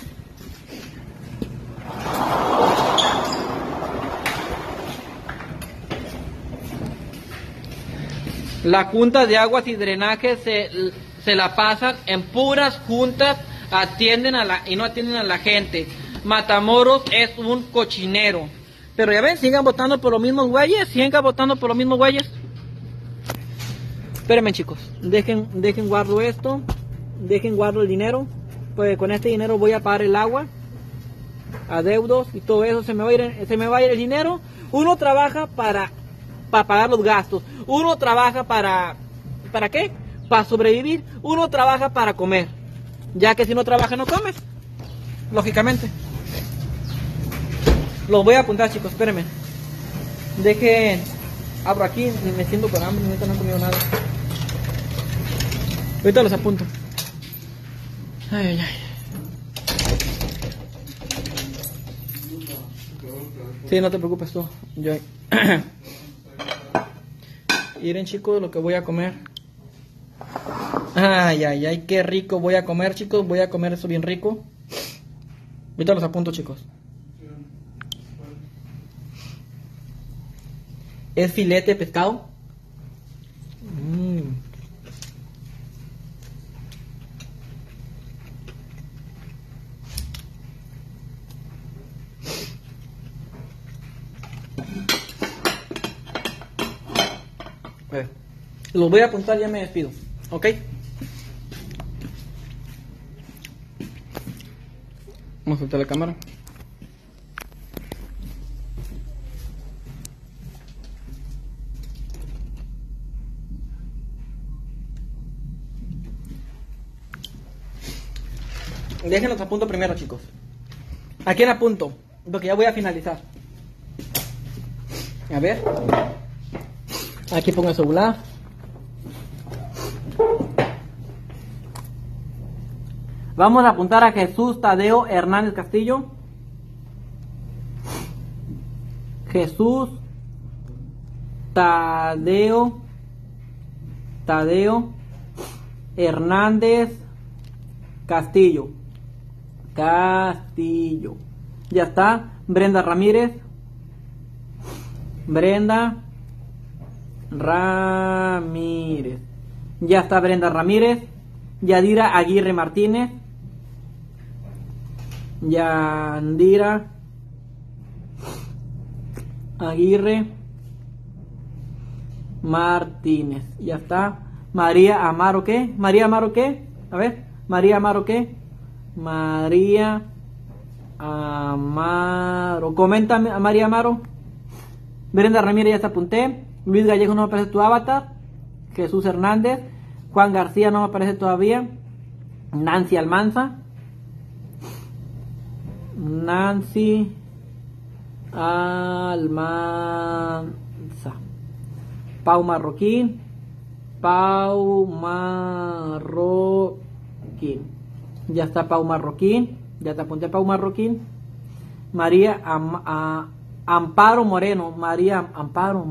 La junta de aguas y drenaje se la pasan en puras juntas, y no atienden a la gente. Matamoros es un cochinero. Pero ya ven, sigan votando por los mismos güeyes, Espérenme, chicos, dejen guardo esto, dejen guardo el dinero, pues con este dinero voy a pagar el agua, adeudos y todo eso, se me va a ir el dinero. Uno trabaja para pagar los gastos, uno trabaja ¿para qué? Para sobrevivir, uno trabaja para comer, ya que si no trabajas no comes, lógicamente. Los voy a apuntar, chicos, espérenme, abro aquí, me siento con hambre, ahorita no he comido nada. Ahorita los apunto. Ay, ay, ay. Sí, no te preocupes tú. Miren, chicos, lo que voy a comer. Ay, ay, ay, qué rico voy a comer, chicos. Voy a comer eso bien rico. Ahorita los apunto, chicos. Es filete de pescado. Los voy a apuntar, ya me despido. ¿Ok? Vamos a soltar la cámara. Déjenlos apunto primero, chicos. ¿A quién apunto? Porque ya voy a finalizar. A ver. Aquí pongo el celular. Vamos a apuntar a Jesús Tadeo Hernández Castillo. Jesús Tadeo Hernández Castillo. Ya está. Brenda Ramírez. Ya está Brenda Ramírez. Yadira Aguirre Martínez. Yandira Aguirre Martínez. Ya está. María Amaro, ¿qué? María Amaro, ¿qué? A ver. María Amaro, ¿qué? María Amaro. Coméntame a María Amaro. Brenda Ramírez, ya te apunté. Luis Gallego, no me aparece tu avatar. Jesús Hernández. Juan García, no me aparece todavía. Nancy Almanza. Nancy Almanza. Pau Marroquín. Pau Marroquín. Ya está Pau Marroquín. Ya te apunté Pau Marroquín. María Amparo Moreno. María Amparo.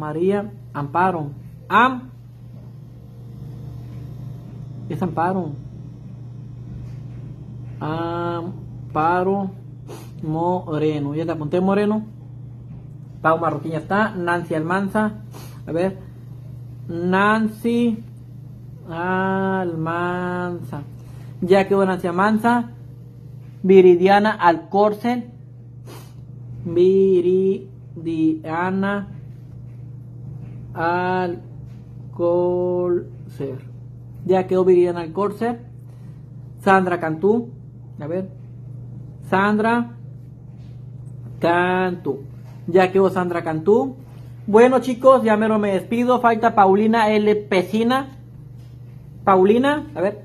Es Amparo. Amparo Moreno. Ya te apunté Moreno. Pau Marroquín ya está. Nancy Almanza. A ver. Nancy Almanza. Ya quedó Nancy Almanza. Viridiana Alcórcer. Viridiana Alcórcer. Ya quedó Viridiana Alcórcer. Sandra Cantú. A ver. Sandra Cantú. Ya quedó Sandra Cantú. Bueno, chicos, ya mero me despido. Falta Paulina L. Pesina. Paulina. A ver.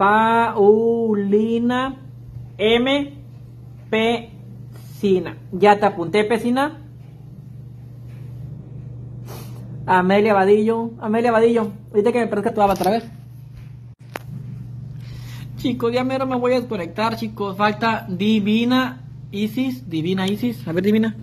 Paulina M. Pesina. Ya te apunté, Pesina. Amelia Vadillo. Ahorita que me parezca tu avatar, a ver. Chicos, ya mero me voy a desconectar, chicos. Falta Divina Isis. A ver, Divina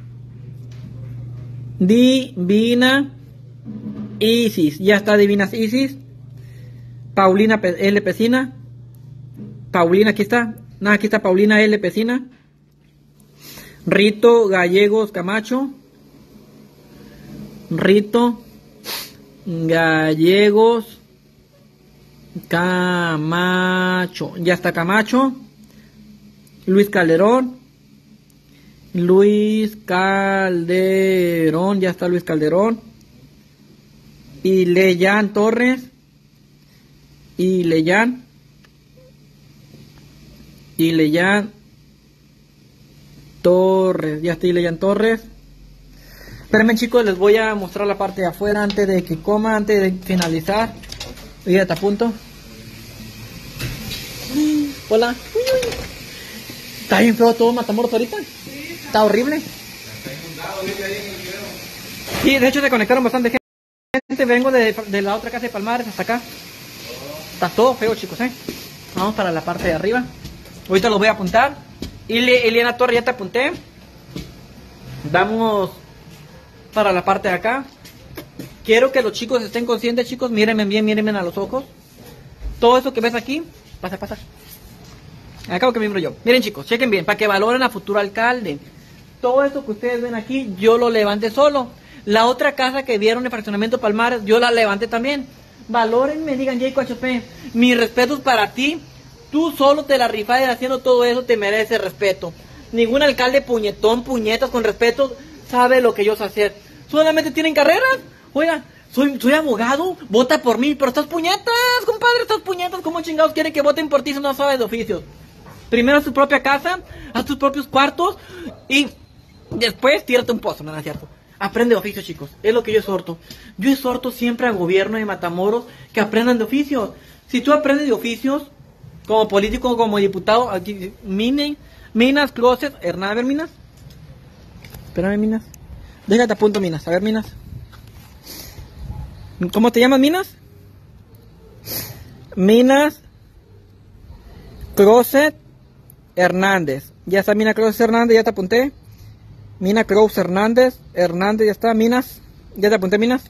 Isis. Ya está Divina Isis. Paulina L. Pesina. Paulina, aquí está. Aquí está Paulina L. Pesina. Rito Gallegos Camacho. Rito Gallegos Camacho. Ya está Camacho. Luis Calderón. Ya está Luis Calderón. Y Leyan Torres. Ya está Leyan Torres. Espérenme, chicos, les voy a mostrar la parte de afuera antes de que coma, antes de finalizar. Ya te apunto. Hola. Está bien feo todo Matamoros ahorita. Está horrible. Sí, de hecho se conectaron bastante gente. Vengo de la otra casa de Palmares hasta acá. Está todo feo, chicos, Vamos para la parte de arriba. Ahorita los voy a apuntar. Eliana Torres, ya te apunté. Vamos para la parte de acá. Quiero que los chicos estén conscientes, chicos. Mírenme bien, mírenme a los ojos. Todo eso que ves aquí, pasa. Acabo que miembro yo. Miren, chicos, chequen bien, para que valoren a futuro alcalde. Todo esto que ustedes ven aquí, yo lo levanté solo. La otra casa que vieron en el fraccionamiento Palmares, yo la levanté también. Valórenme, digan, Jacob HP, mis respetos para ti. Tú solo te la rifaste haciendo todo eso, te mereces respeto. Ningún alcalde puñetas con respeto sabe lo que yo sé hacer. Solamente tienen carreras. Oiga, soy abogado, vota por mí, pero estás puñetas, compadre, estás puñetas. ¿Cómo chingados quiere que voten por ti si no sabes de oficios? Primero haz tu propia casa, haz tus propios cuartos y después tírate un pozo, ¿no es cierto? Aprende de oficios, chicos, es lo que yo exhorto. Yo exhorto siempre al gobierno de Matamoros que aprendan de oficios. Si tú aprendes de oficios, como político, como diputado, aquí, Minas, Closet, Hernán, a ver, Minas. Espérame, Minas. Déjate a punto, Minas, a ver, Minas. ¿Cómo te llamas, Minas? Minas Closet Hernández. Ya está Mina Cruz Hernández, ya te apunté. Mina Cruz Hernández, ya está. Minas, ya te apunté, Minas.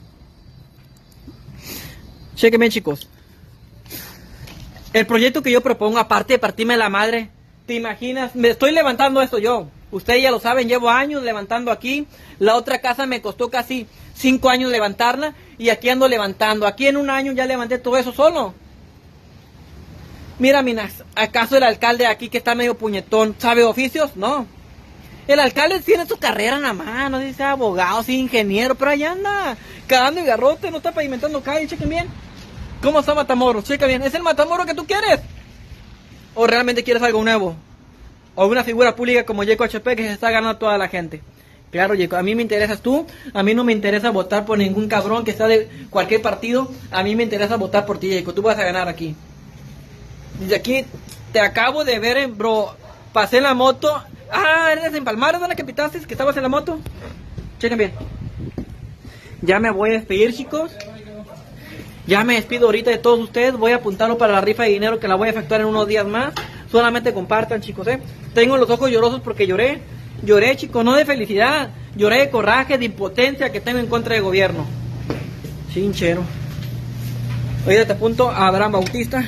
Chequenme, chicos. El proyecto que yo propongo, aparte de partirme la madre, ¿te imaginas? Me estoy levantando esto yo. Ustedes ya lo saben, llevo años levantando aquí. La otra casa me costó casi 5 años levantarla. Y aquí ando levantando. Aquí en un año ya levanté todo eso solo. Mira, Minas, ¿acaso el alcalde aquí que está medio puñetón sabe oficios? No. El alcalde tiene su carrera en la mano, dice abogado, sí, ingeniero, pero allá anda cagando el garrote, no está pavimentando calle, chequen bien. ¿Cómo está Matamoros? Checa bien, ¿es el Matamoros que tú quieres? ¿O realmente quieres algo nuevo? ¿O una figura pública como Jacob HP que se está ganando a toda la gente? Claro, Jacob, a mí me interesas tú, a mí no me interesa votar por ningún cabrón que está de cualquier partido, a mí me interesa votar por ti, Jacob, tú vas a ganar aquí. Desde aquí te acabo de ver, bro, pasé la moto Ah, eres de Empalmares, ¿dónde que pitaste? Que estabas en la moto. Chequen bien. Ya me voy a despedir, chicos. Ya me despido ahorita de todos ustedes. Voy a apuntarlo para la rifa de dinero que la voy a efectuar en unos días más. Solamente compartan, chicos, Tengo los ojos llorosos porque lloré. Lloré, chicos, no de felicidad. Lloré de coraje, de impotencia que tengo en contra del gobierno. Chinchero. Oye, te apunto a Abraham Bautista.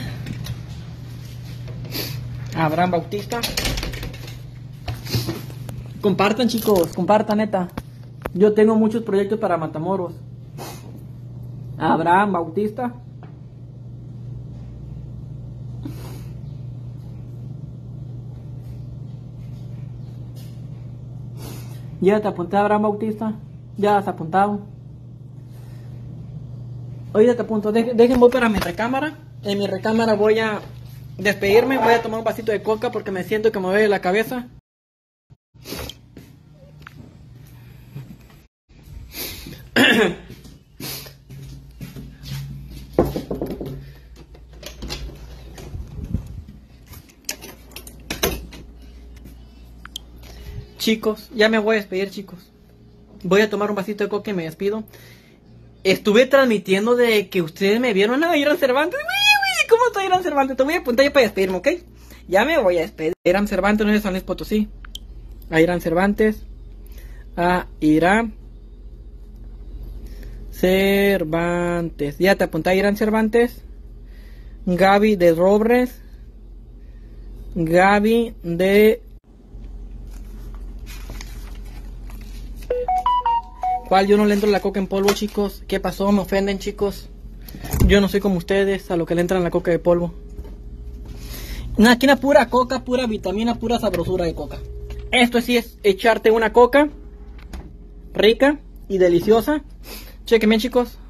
Abraham Bautista. Compartan, chicos, compartan, neta. Yo tengo muchos proyectos para Matamoros. Abraham Bautista. Ya te apunté a Abraham Bautista. Ya has apuntado. Oye, te apunto. Dejen voy para mi recámara. En mi recámara voy a despedirme. Voy a tomar un vasito de coca porque me siento que me duele la cabeza. Chicos, ya me voy a despedir, chicos. Voy a tomar un vasito de coca y me despido. Estuve transmitiendo de que ustedes me vieron a Irán Cervantes. ¿Cómo está Irán Cervantes? Te voy a apuntar ya para despedirme, ¿ok? Ya me voy a despedir. Irán Cervantes no es de San Luis Potosí. A Irán Cervantes. A Irán Cervantes. Ya te apunté a Irán Cervantes. Gaby de Robles. Gaby de... ¿Cuál? Yo no le entro la coca en polvo, chicos. ¿Qué pasó? Me ofenden, chicos. Yo no soy como ustedes, a lo que le entran la coca de polvo. Aquí una pura coca, pura vitamina, pura sabrosura de coca. Esto sí es echarte una coca rica y deliciosa. Chequen bien, chicos.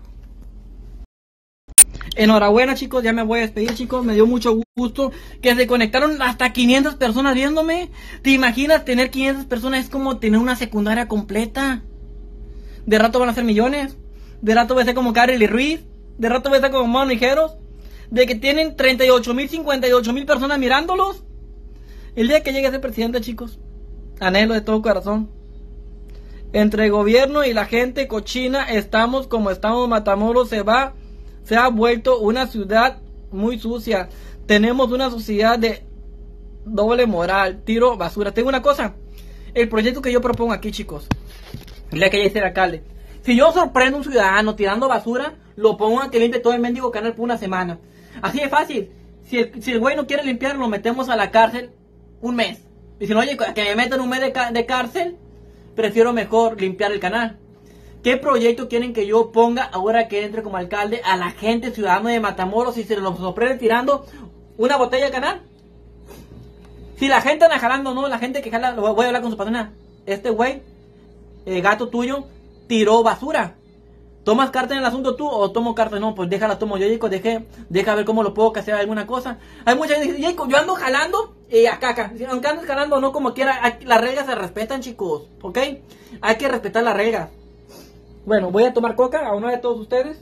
Enhorabuena, chicos, ya me voy a despedir, chicos. Me dio mucho gusto que se conectaron hasta 500 personas viéndome. ¿Te imaginas tener 500 personas? Es como tener una secundaria completa. De rato van a ser millones. De rato voy a ser como Karely Ruiz. De rato voy a ser como Mono Ligeros. De que tienen 38,000, 58,000 personas mirándolos. El día que llegue a ser presidente, chicos, anhelo de todo corazón. Entre el gobierno y la gente cochina estamos como estamos. Matamoros se ha vuelto una ciudad muy sucia. Tenemos una sociedad de doble moral. Tiro basura. Tengo una cosa. El proyecto que yo propongo aquí, chicos, el día que llegue a ser alcalde, si yo sorprendo a un ciudadano tirando basura, lo pongo a que limpie todo el mendigo canal por una semana. Así de fácil. Si el güey no quiere limpiar, lo metemos a la cárcel un mes. Y si no, oye, que me metan un mes de cárcel, prefiero mejor limpiar el canal. ¿Qué proyecto quieren que yo ponga ahora que entre como alcalde a la gente ciudadana de Matamoros y se lo sorprende tirando una botella de canal? Si la gente anda jalando, no, la gente que jala, voy a hablar con su patrona. Este güey, el gato tuyo, tiró basura. ¿Tomas carta en el asunto tú o tomo carta? No, pues déjala, tomo yo, Jacob, deja ver cómo lo puedo hacer alguna cosa. Hay mucha gente que dice, Jacob, yo ando jalando acá. Aunque andes jalando no como quiera, las reglas se respetan, chicos, ¿ok? Hay que respetar las reglas. Bueno, voy a tomar coca a uno de todos ustedes.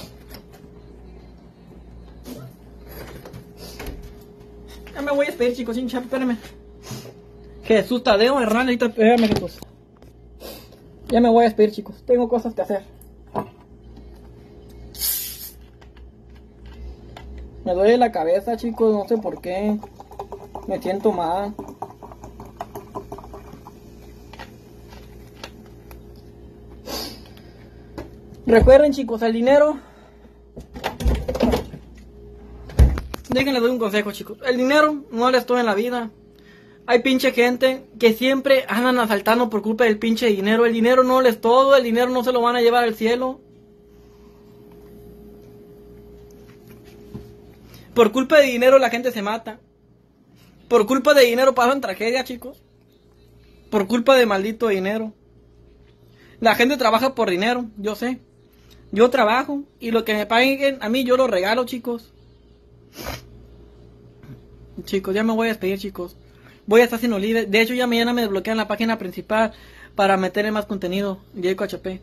Ya me voy a despedir, chicos, sin espérenme. Jesús Tadeo Hernández, espérame, chicos. Ya me voy a despedir, chicos. Tengo cosas que hacer. Me duele la cabeza, chicos, no sé por qué. Me siento mal. Recuerden, chicos, el dinero. Déjenles doy un consejo, chicos. El dinero no les todo en la vida. Hay pinche gente que siempre andan asaltando por culpa del pinche dinero. El dinero no les todo, el dinero no se lo van a llevar al cielo. Por culpa de dinero la gente se mata. Por culpa de dinero pasan tragedias, chicos. Por culpa de maldito dinero. La gente trabaja por dinero, yo sé. Yo trabajo y lo que me paguen a mí yo lo regalo, chicos. Chicos, ya me voy a despedir, chicos. Voy a estar sin Olive. De hecho, ya mañana me desbloquean la página principal para meterle más contenido. Jacob HP.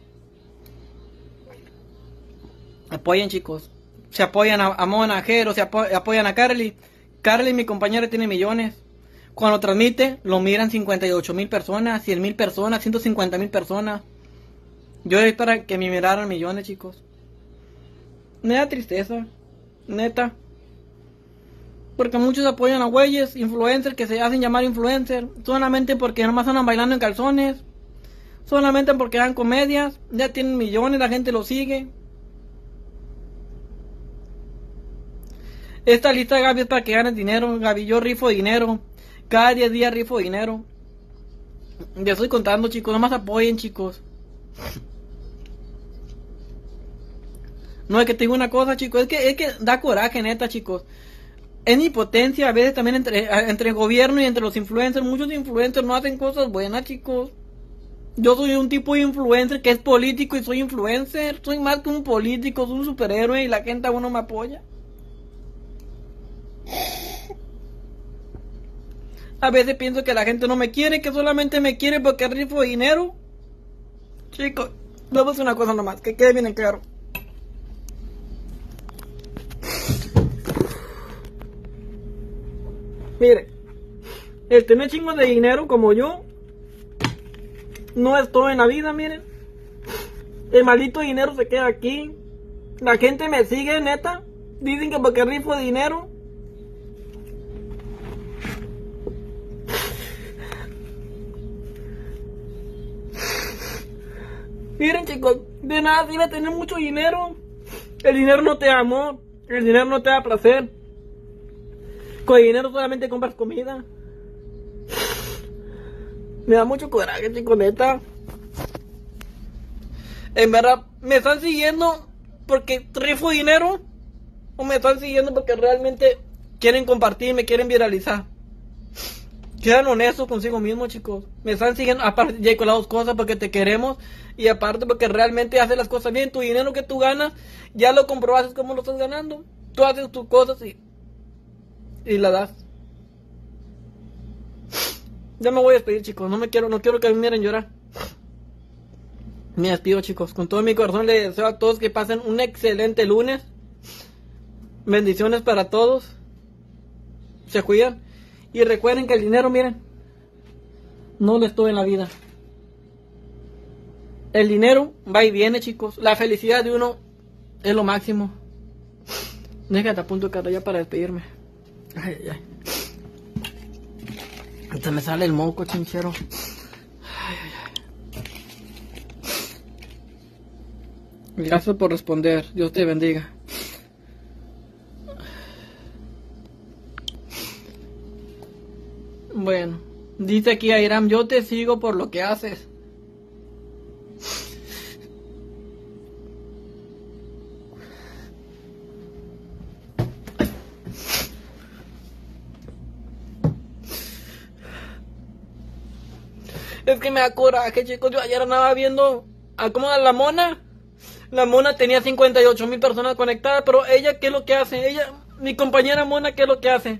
Apoyen, chicos. Se apoyan a Mona Jero, se apoyan a Karely. Karely, mi compañera, tiene millones. Cuando transmite, lo miran 58,000 personas, 100,000 personas, 150,000 personas. Yo es para que me miraran millones, chicos. Neta tristeza, neta. Porque muchos apoyan a güeyes, influencers, que se hacen llamar influencers, solamente porque nomás andan bailando en calzones, solamente porque dan comedias, ya tienen millones, la gente los sigue. Esta lista, Gaby, es para que ganes dinero, Gaby. Yo rifo dinero, cada 10 días rifo dinero. Ya estoy contando, chicos, nomás apoyen, chicos. No, es que te digo una cosa, chicos, es que da coraje, neta, chicos. En impotencia, a veces también entre el gobierno y entre los influencers. Muchos influencers no hacen cosas buenas, chicos. Yo soy un tipo de influencer que es político y soy influencer. Soy más que un político, soy un superhéroe y la gente aún no me apoya. A veces pienso que la gente no me quiere, que solamente me quiere porque rifo dinero. Chicos, vamos a una cosa nomás, que quede bien en claro. Mire, el tener chingos de dinero como yo no es todo en la vida, miren. El maldito dinero se queda aquí. La gente me sigue, neta. Dicen que porque rifo dinero. Miren, chicos, de nada sirve tener mucho dinero. El dinero no te da amor. El dinero no te da placer. Con dinero solamente compras comida. Me da mucho coraje, chicos, neta. En verdad, ¿me están siguiendo porque rifo dinero? ¿O me están siguiendo porque realmente quieren compartir, me quieren viralizar? Sean honestos consigo mismos, chicos. Me están siguiendo, aparte ya con las dos cosas, porque te queremos. Y aparte porque realmente haces las cosas bien. Tu dinero que tú ganas, ya lo comprobaste cómo lo estás ganando. Tú haces tus cosas y la das. Ya me voy a despedir, chicos. No quiero que me miren llorar. Me despido, chicos. Con todo mi corazón les deseo a todos que pasen un excelente lunes. Bendiciones para todos. Se cuidan. Y recuerden que el dinero, miren, no lo es todo en la vida. El dinero va y viene, chicos. La felicidad de uno es lo máximo. Déjate a punto, cara, ya para despedirme. Ay, ay, ay. Hasta me sale el moco, chinchero. Ay, ay, ay. Gracias por responder. Dios te bendiga. Bueno, dice aquí Airam, yo te sigo por lo que haces. Es que me da coraje, chicos. Yo ayer andaba viendo a cómo la mona. La mona tenía 58,000 personas conectadas, pero ella, ¿qué es lo que hace? Ella, mi compañera mona, ¿qué es lo que hace?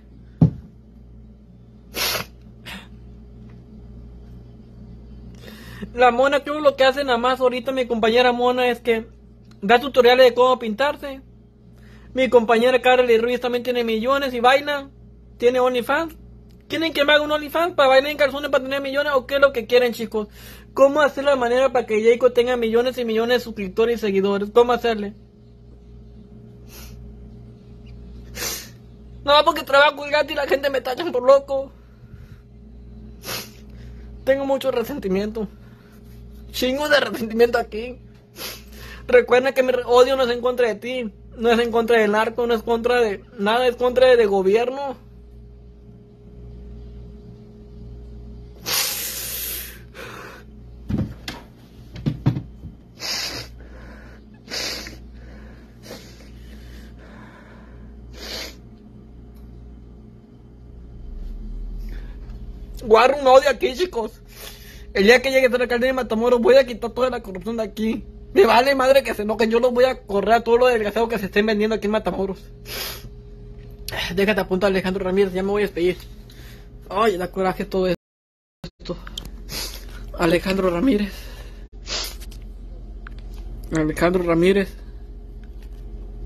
La mona, creo lo que hace nada más ahorita mi compañera mona es que da tutoriales de cómo pintarse. Mi compañera Carly Ruiz también tiene millones y baila. Tiene OnlyFans. ¿Quieren que me haga un OnlyFans para bailar en calzones para tener millones o qué es lo que quieren, chicos? ¿Cómo hacer la manera para que Jacob tenga millones y millones de suscriptores y seguidores? ¿Cómo hacerle? No, porque trabajo gratis y la gente me tachan por loco. Tengo mucho resentimiento. Chingo de resentimiento aquí. Recuerda que mi odio no es en contra de ti. No es en contra del narco, no es contra de nada, es contra de gobierno. Guardo un odio aquí, chicos. El día que llegue a ser alcalde de Matamoros voy a quitar toda la corrupción de aquí. Me vale madre que se enojen. Yo los voy a correr a todo lo desgraciado que se estén vendiendo aquí en Matamoros. Déjate a punto, Alejandro Ramírez. Ya me voy a despedir. Ay, da coraje todo esto. Alejandro Ramírez. Alejandro Ramírez.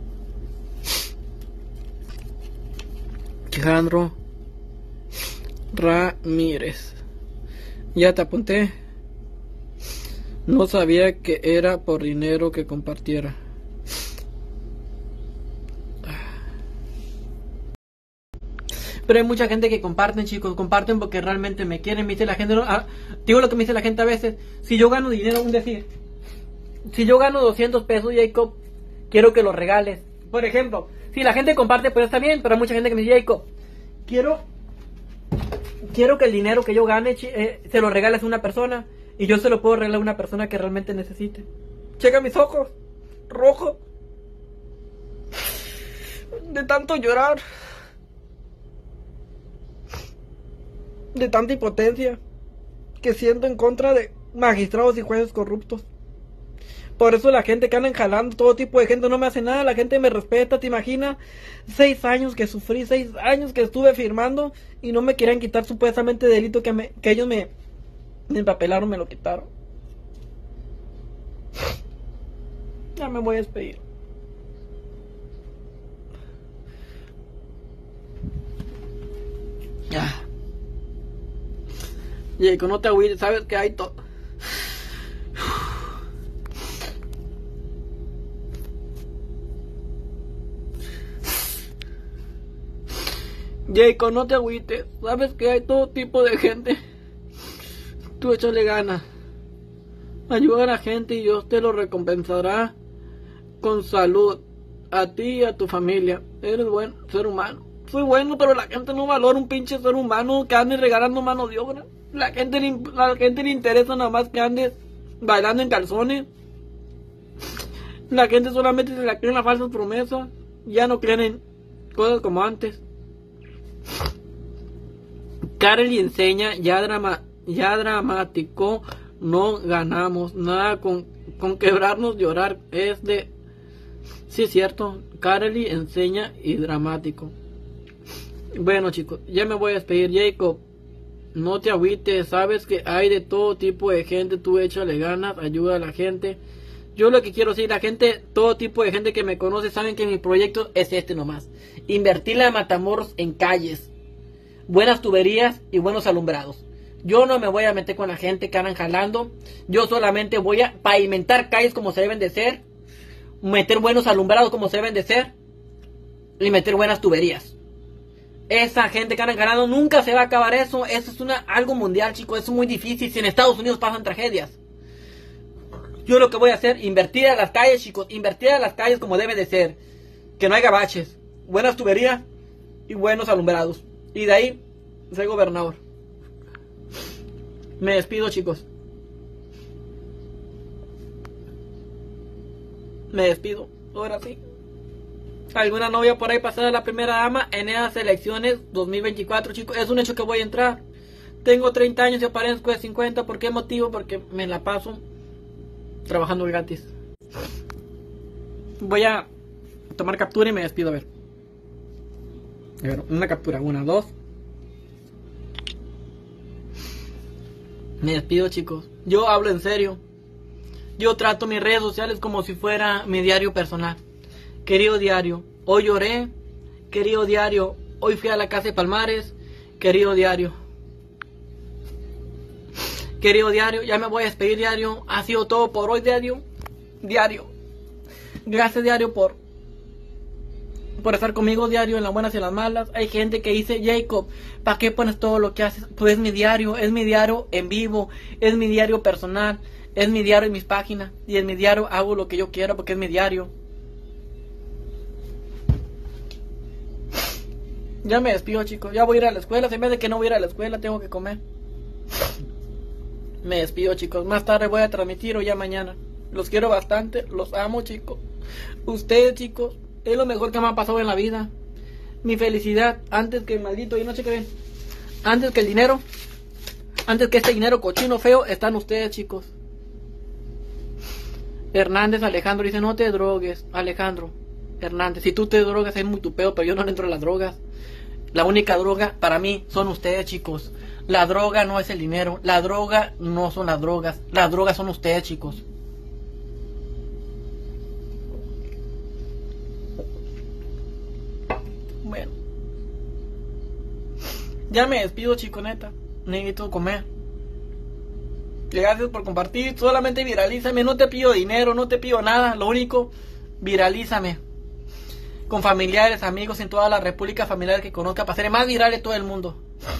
Alejandro Ramírez. Ya te apunté. No sabía que era por dinero que compartiera. Pero hay mucha gente que comparten, chicos. Comparten porque realmente me quieren. Me dice la gente, digo lo que me dice la gente a veces. Si yo gano dinero, un decir, si yo gano 200 pesos, Jacob, quiero que lo regales. Por ejemplo, si la gente comparte, pues está bien. Pero hay mucha gente que me dice, Jacob, quiero que el dinero que yo gane se lo regales a una persona. Y yo se lo puedo regalar a una persona que realmente necesite. Checa mis ojos, rojos, de tanto llorar, de tanta impotencia que siento en contra de magistrados y jueces corruptos. Por eso la gente que andan jalando, todo tipo de gente no me hace nada. La gente me respeta, ¿te imaginas? 6 años que sufrí, 6 años que estuve firmando y no me querían quitar supuestamente delito que ellos me empapelaron, me lo quitaron. Ya me voy a despedir. Ya. Jacob, no te agüites, sabes que hay todo. Jacob, no te agüites, sabes que hay todo tipo de gente. Tú échale ganas, ayuda a la gente y Dios te lo recompensará con salud, a ti y a tu familia. Eres buen ser humano. Soy bueno, pero la gente no valora un pinche ser humano que ande regalando mano de obra. La gente le interesa nada más que andes bailando en calzones. La gente solamente se la cree en las falsas promesas. Ya no creen en cosas como antes. Kareli enseña, ya dramático, no ganamos nada con quebrarnos, llorar es de... Sí, es cierto, Kareli enseña y dramático. Bueno, chicos, ya me voy a despedir. Jacob, no te agüites, sabes que hay de todo tipo de gente, tú échale ganas, ayuda a la gente. Yo lo que quiero decir, la gente, todo tipo de gente que me conoce, saben que mi proyecto es este nomás. Invertirle a Matamoros en calles, buenas tuberías y buenos alumbrados. Yo no me voy a meter con la gente que andan jalando. Yo solamente voy a pavimentar calles como se deben de ser, meter buenos alumbrados como se deben de ser y meter buenas tuberías. Esa gente que andan jalando nunca se va a acabar eso. Eso es algo mundial, chicos. Eso es muy difícil. Si en Estados Unidos pasan tragedias. Yo lo que voy a hacer, invertir a las calles, chicos. Invertir a las calles como debe de ser. Que no haya baches, buenas tuberías y buenos alumbrados. Y de ahí, soy gobernador. Me despido, chicos. Me despido. Ahora sí. ¿Alguna novia por ahí pasada la primera dama en esas elecciones 2024, chicos? Es un hecho que voy a entrar. Tengo 30 años y aparezco de 50. ¿Por qué motivo? Porque me la paso trabajando gratis. Voy a tomar captura y me despido. A ver, una captura, 1, 2. Me despido, chicos. Yo hablo en serio. Yo trato mis redes sociales como si fuera mi diario personal. Querido diario, hoy lloré. Querido diario, hoy fui a la casa de Palmares. Querido diario. Querido diario, ya me voy a despedir, diario. Ha sido todo por hoy, diario. Diario. Gracias, diario, por estar conmigo, diario, en las buenas y en las malas. Hay gente que dice, Jacob, ¿para qué pones todo lo que haces? Pues es mi diario en vivo, es mi diario personal, es mi diario en mis páginas, y en mi diario hago lo que yo quiero porque es mi diario. Ya me despido, chicos, ya voy a ir a la escuela. En vez de que no voy a ir a la escuela, tengo que comer. Me despido, chicos, más tarde voy a transmitir o ya mañana. Los quiero bastante, los amo, chicos. Ustedes, chicos, es lo mejor que me ha pasado en la vida. Mi felicidad, antes que el maldito, y no sé qué ven, antes que el dinero, antes que este dinero cochino feo, están ustedes, chicos. Hernández Alejandro dice, no te drogues, Alejandro Hernández, si tú te drogas es muy tu pedo, pero yo no entro en las drogas. La única droga para mí son ustedes, chicos. La droga no es el dinero, la droga no son las drogas son ustedes, chicos. Bueno, Ya me despido, chico, neta. Necesito comer. Gracias por compartir. Solamente viralízame. No te pido dinero, no te pido nada. Lo único, viralízame. Con familiares, amigos en toda la república, familiares que conozca, para ser más viral de todo el mundo.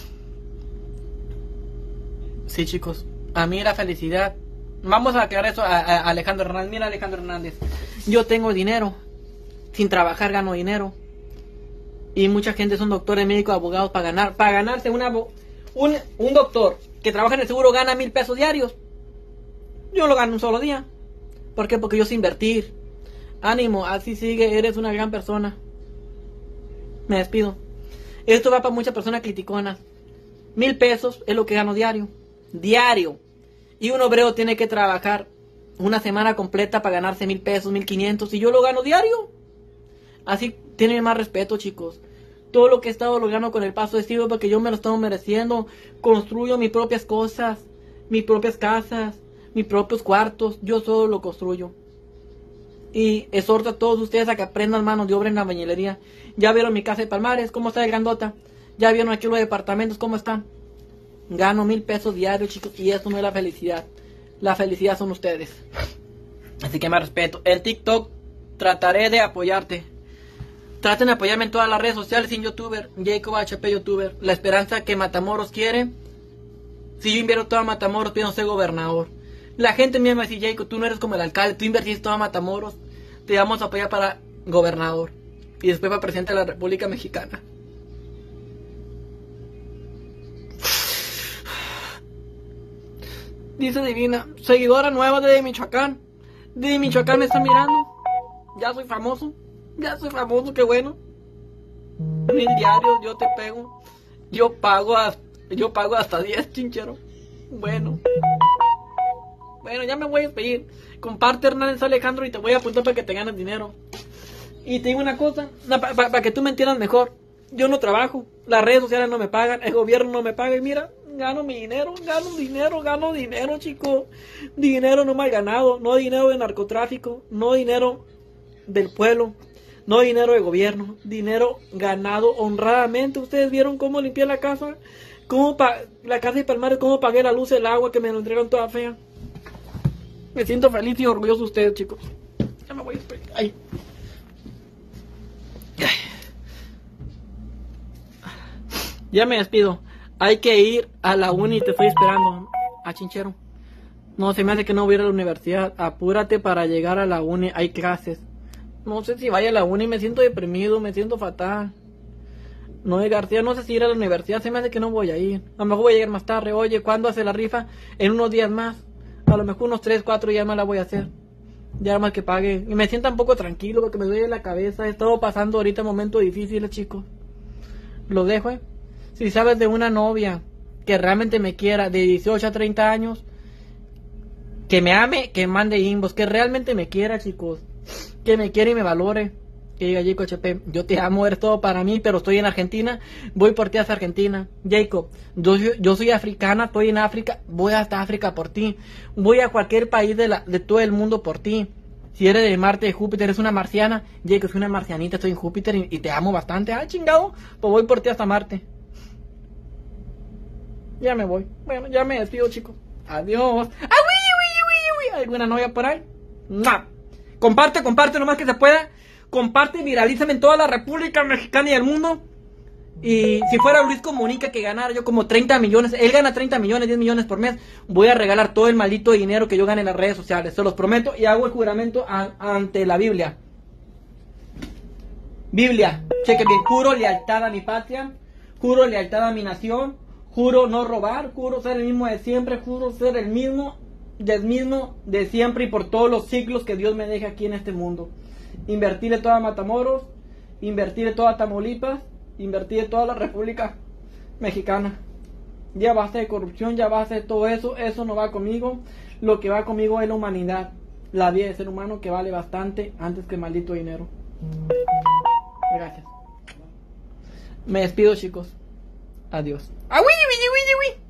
Sí, chicos. A mí la felicidad. Vamos a aclarar eso a Alejandro Hernández. Mira, Alejandro Hernández. Yo tengo dinero. Sin trabajar gano dinero. Y mucha gente son doctores, médicos, abogados para ganarse un doctor que trabaja en el seguro gana 1,000 pesos diarios. Yo lo gano un solo día. ¿Por qué? Porque yo sé invertir. Ánimo, así sigue, eres una gran persona. Me despido. Esto va para muchas personas criticonas. 1,000 pesos es lo que gano diario. Diario. Y un obrero tiene que trabajar una semana completa para ganarse 1,000 pesos, 1,500. Y yo lo gano diario. Así tienen más respeto, chicos. Todo lo que he estado logrando con el paso de siglo porque yo me lo estoy mereciendo. Construyo mis propias cosas, mis propias casas, mis propios cuartos. Yo solo lo construyo. Y exhorto a todos ustedes a que aprendan manos de obra en la albañilería. Ya vieron mi casa de Palmares, cómo está de grandota. Ya vieron aquí los departamentos, cómo están. Gano 1,000 pesos diarios, chicos, y eso no es la felicidad. La felicidad son ustedes. Así que más respeto. En TikTok trataré de apoyarte. Traten de apoyarme en todas las redes sociales, sin youtuber, Jacob HP youtuber. La esperanza que Matamoros quiere. Si yo invierto todo a Matamoros, pienso ser gobernador. La gente me va a decir, Jacob, tú no eres como el alcalde, tú invertiste todo a Matamoros. Te vamos a apoyar para gobernador. Y después para presidente de la República Mexicana. Dice Divina, seguidora nueva de Michoacán. De Michoacán me está mirando. Ya soy famoso. Ya soy famoso, qué bueno. 1,000 diarios, yo te pego. Yo pago hasta 10, chinchero. Bueno, ya me voy a despedir. Comparte, Hernández Alejandro, y te voy a apuntar para que te ganes dinero. Y te digo una cosa, para que tú me entiendas mejor. Yo no trabajo, las redes sociales no me pagan, el gobierno no me paga. Y mira, gano mi dinero, gano dinero, chicos. Dinero no mal ganado, no dinero de narcotráfico, no dinero del pueblo. No dinero de gobierno, dinero ganado honradamente. Ustedes vieron cómo limpié la casa, la casa de Palmares, cómo pagué la luz, el agua, que me lo entregaron toda fea. Me siento feliz y orgulloso de ustedes, chicos. Ya me voy a despedir. Ay. Ya me despido. Hay que ir a la uni, te estoy esperando. A Chinchero. No, se me hace que no voy a ir a la universidad. Apúrate para llegar a la uni, hay clases. No sé si vaya a la uni, me siento deprimido, me siento fatal. Noé García, no sé si ir a la universidad, se me hace que no voy a ir. A lo mejor voy a llegar más tarde. Oye, ¿cuándo hace la rifa? En unos días más. A lo mejor unos 3, 4 días más la voy a hacer. Ya más que pague. Y me siento un poco tranquilo porque me duele la cabeza. He estado pasando ahorita momentos difíciles, chicos. Lo dejo, Si sabes de una novia que realmente me quiera, de 18 a 30 años, que me ame, que mande inbox, que realmente me quiera, chicos. Que me quiere y me valore. Que diga, Jacob HP, yo te amo, eres todo para mí, pero estoy en Argentina, voy por ti hasta Argentina. Jacob, yo soy africana, estoy en África, voy hasta África por ti. Voy a cualquier país de todo el mundo por ti. Si eres de Marte, de Júpiter, eres una marciana. Jacob, soy una marcianita, estoy en Júpiter y te amo bastante. Ah, chingado, pues voy por ti hasta Marte. Ya me voy. Bueno, ya me despido, chicos. Adiós. ¿Alguna novia por ahí? No. Comparte nomás que se pueda. Comparte, viralízame en toda la República Mexicana y el mundo. Y si fuera Luis Comunica que ganara yo como 30 millones, él gana 30 millones, 10 millones por mes, voy a regalar todo el maldito dinero que yo gane en las redes sociales. Se los prometo y hago el juramento ante la Biblia. Biblia, cheque bien, juro lealtad a mi patria, juro lealtad a mi nación, juro no robar, juro ser el mismo de siempre, juro ser el mismo de siempre y por todos los siglos que Dios me deje aquí en este mundo. Invertirle toda Matamoros, invertirle toda Tamaulipas, invertirle toda la República Mexicana. Ya basta de corrupción, ya basta de todo eso, eso no va conmigo. Lo que va conmigo es la humanidad, la vida de ser humano que vale bastante antes que el maldito dinero. Gracias. Me despido, chicos. Adiós. ¡Ah, uy!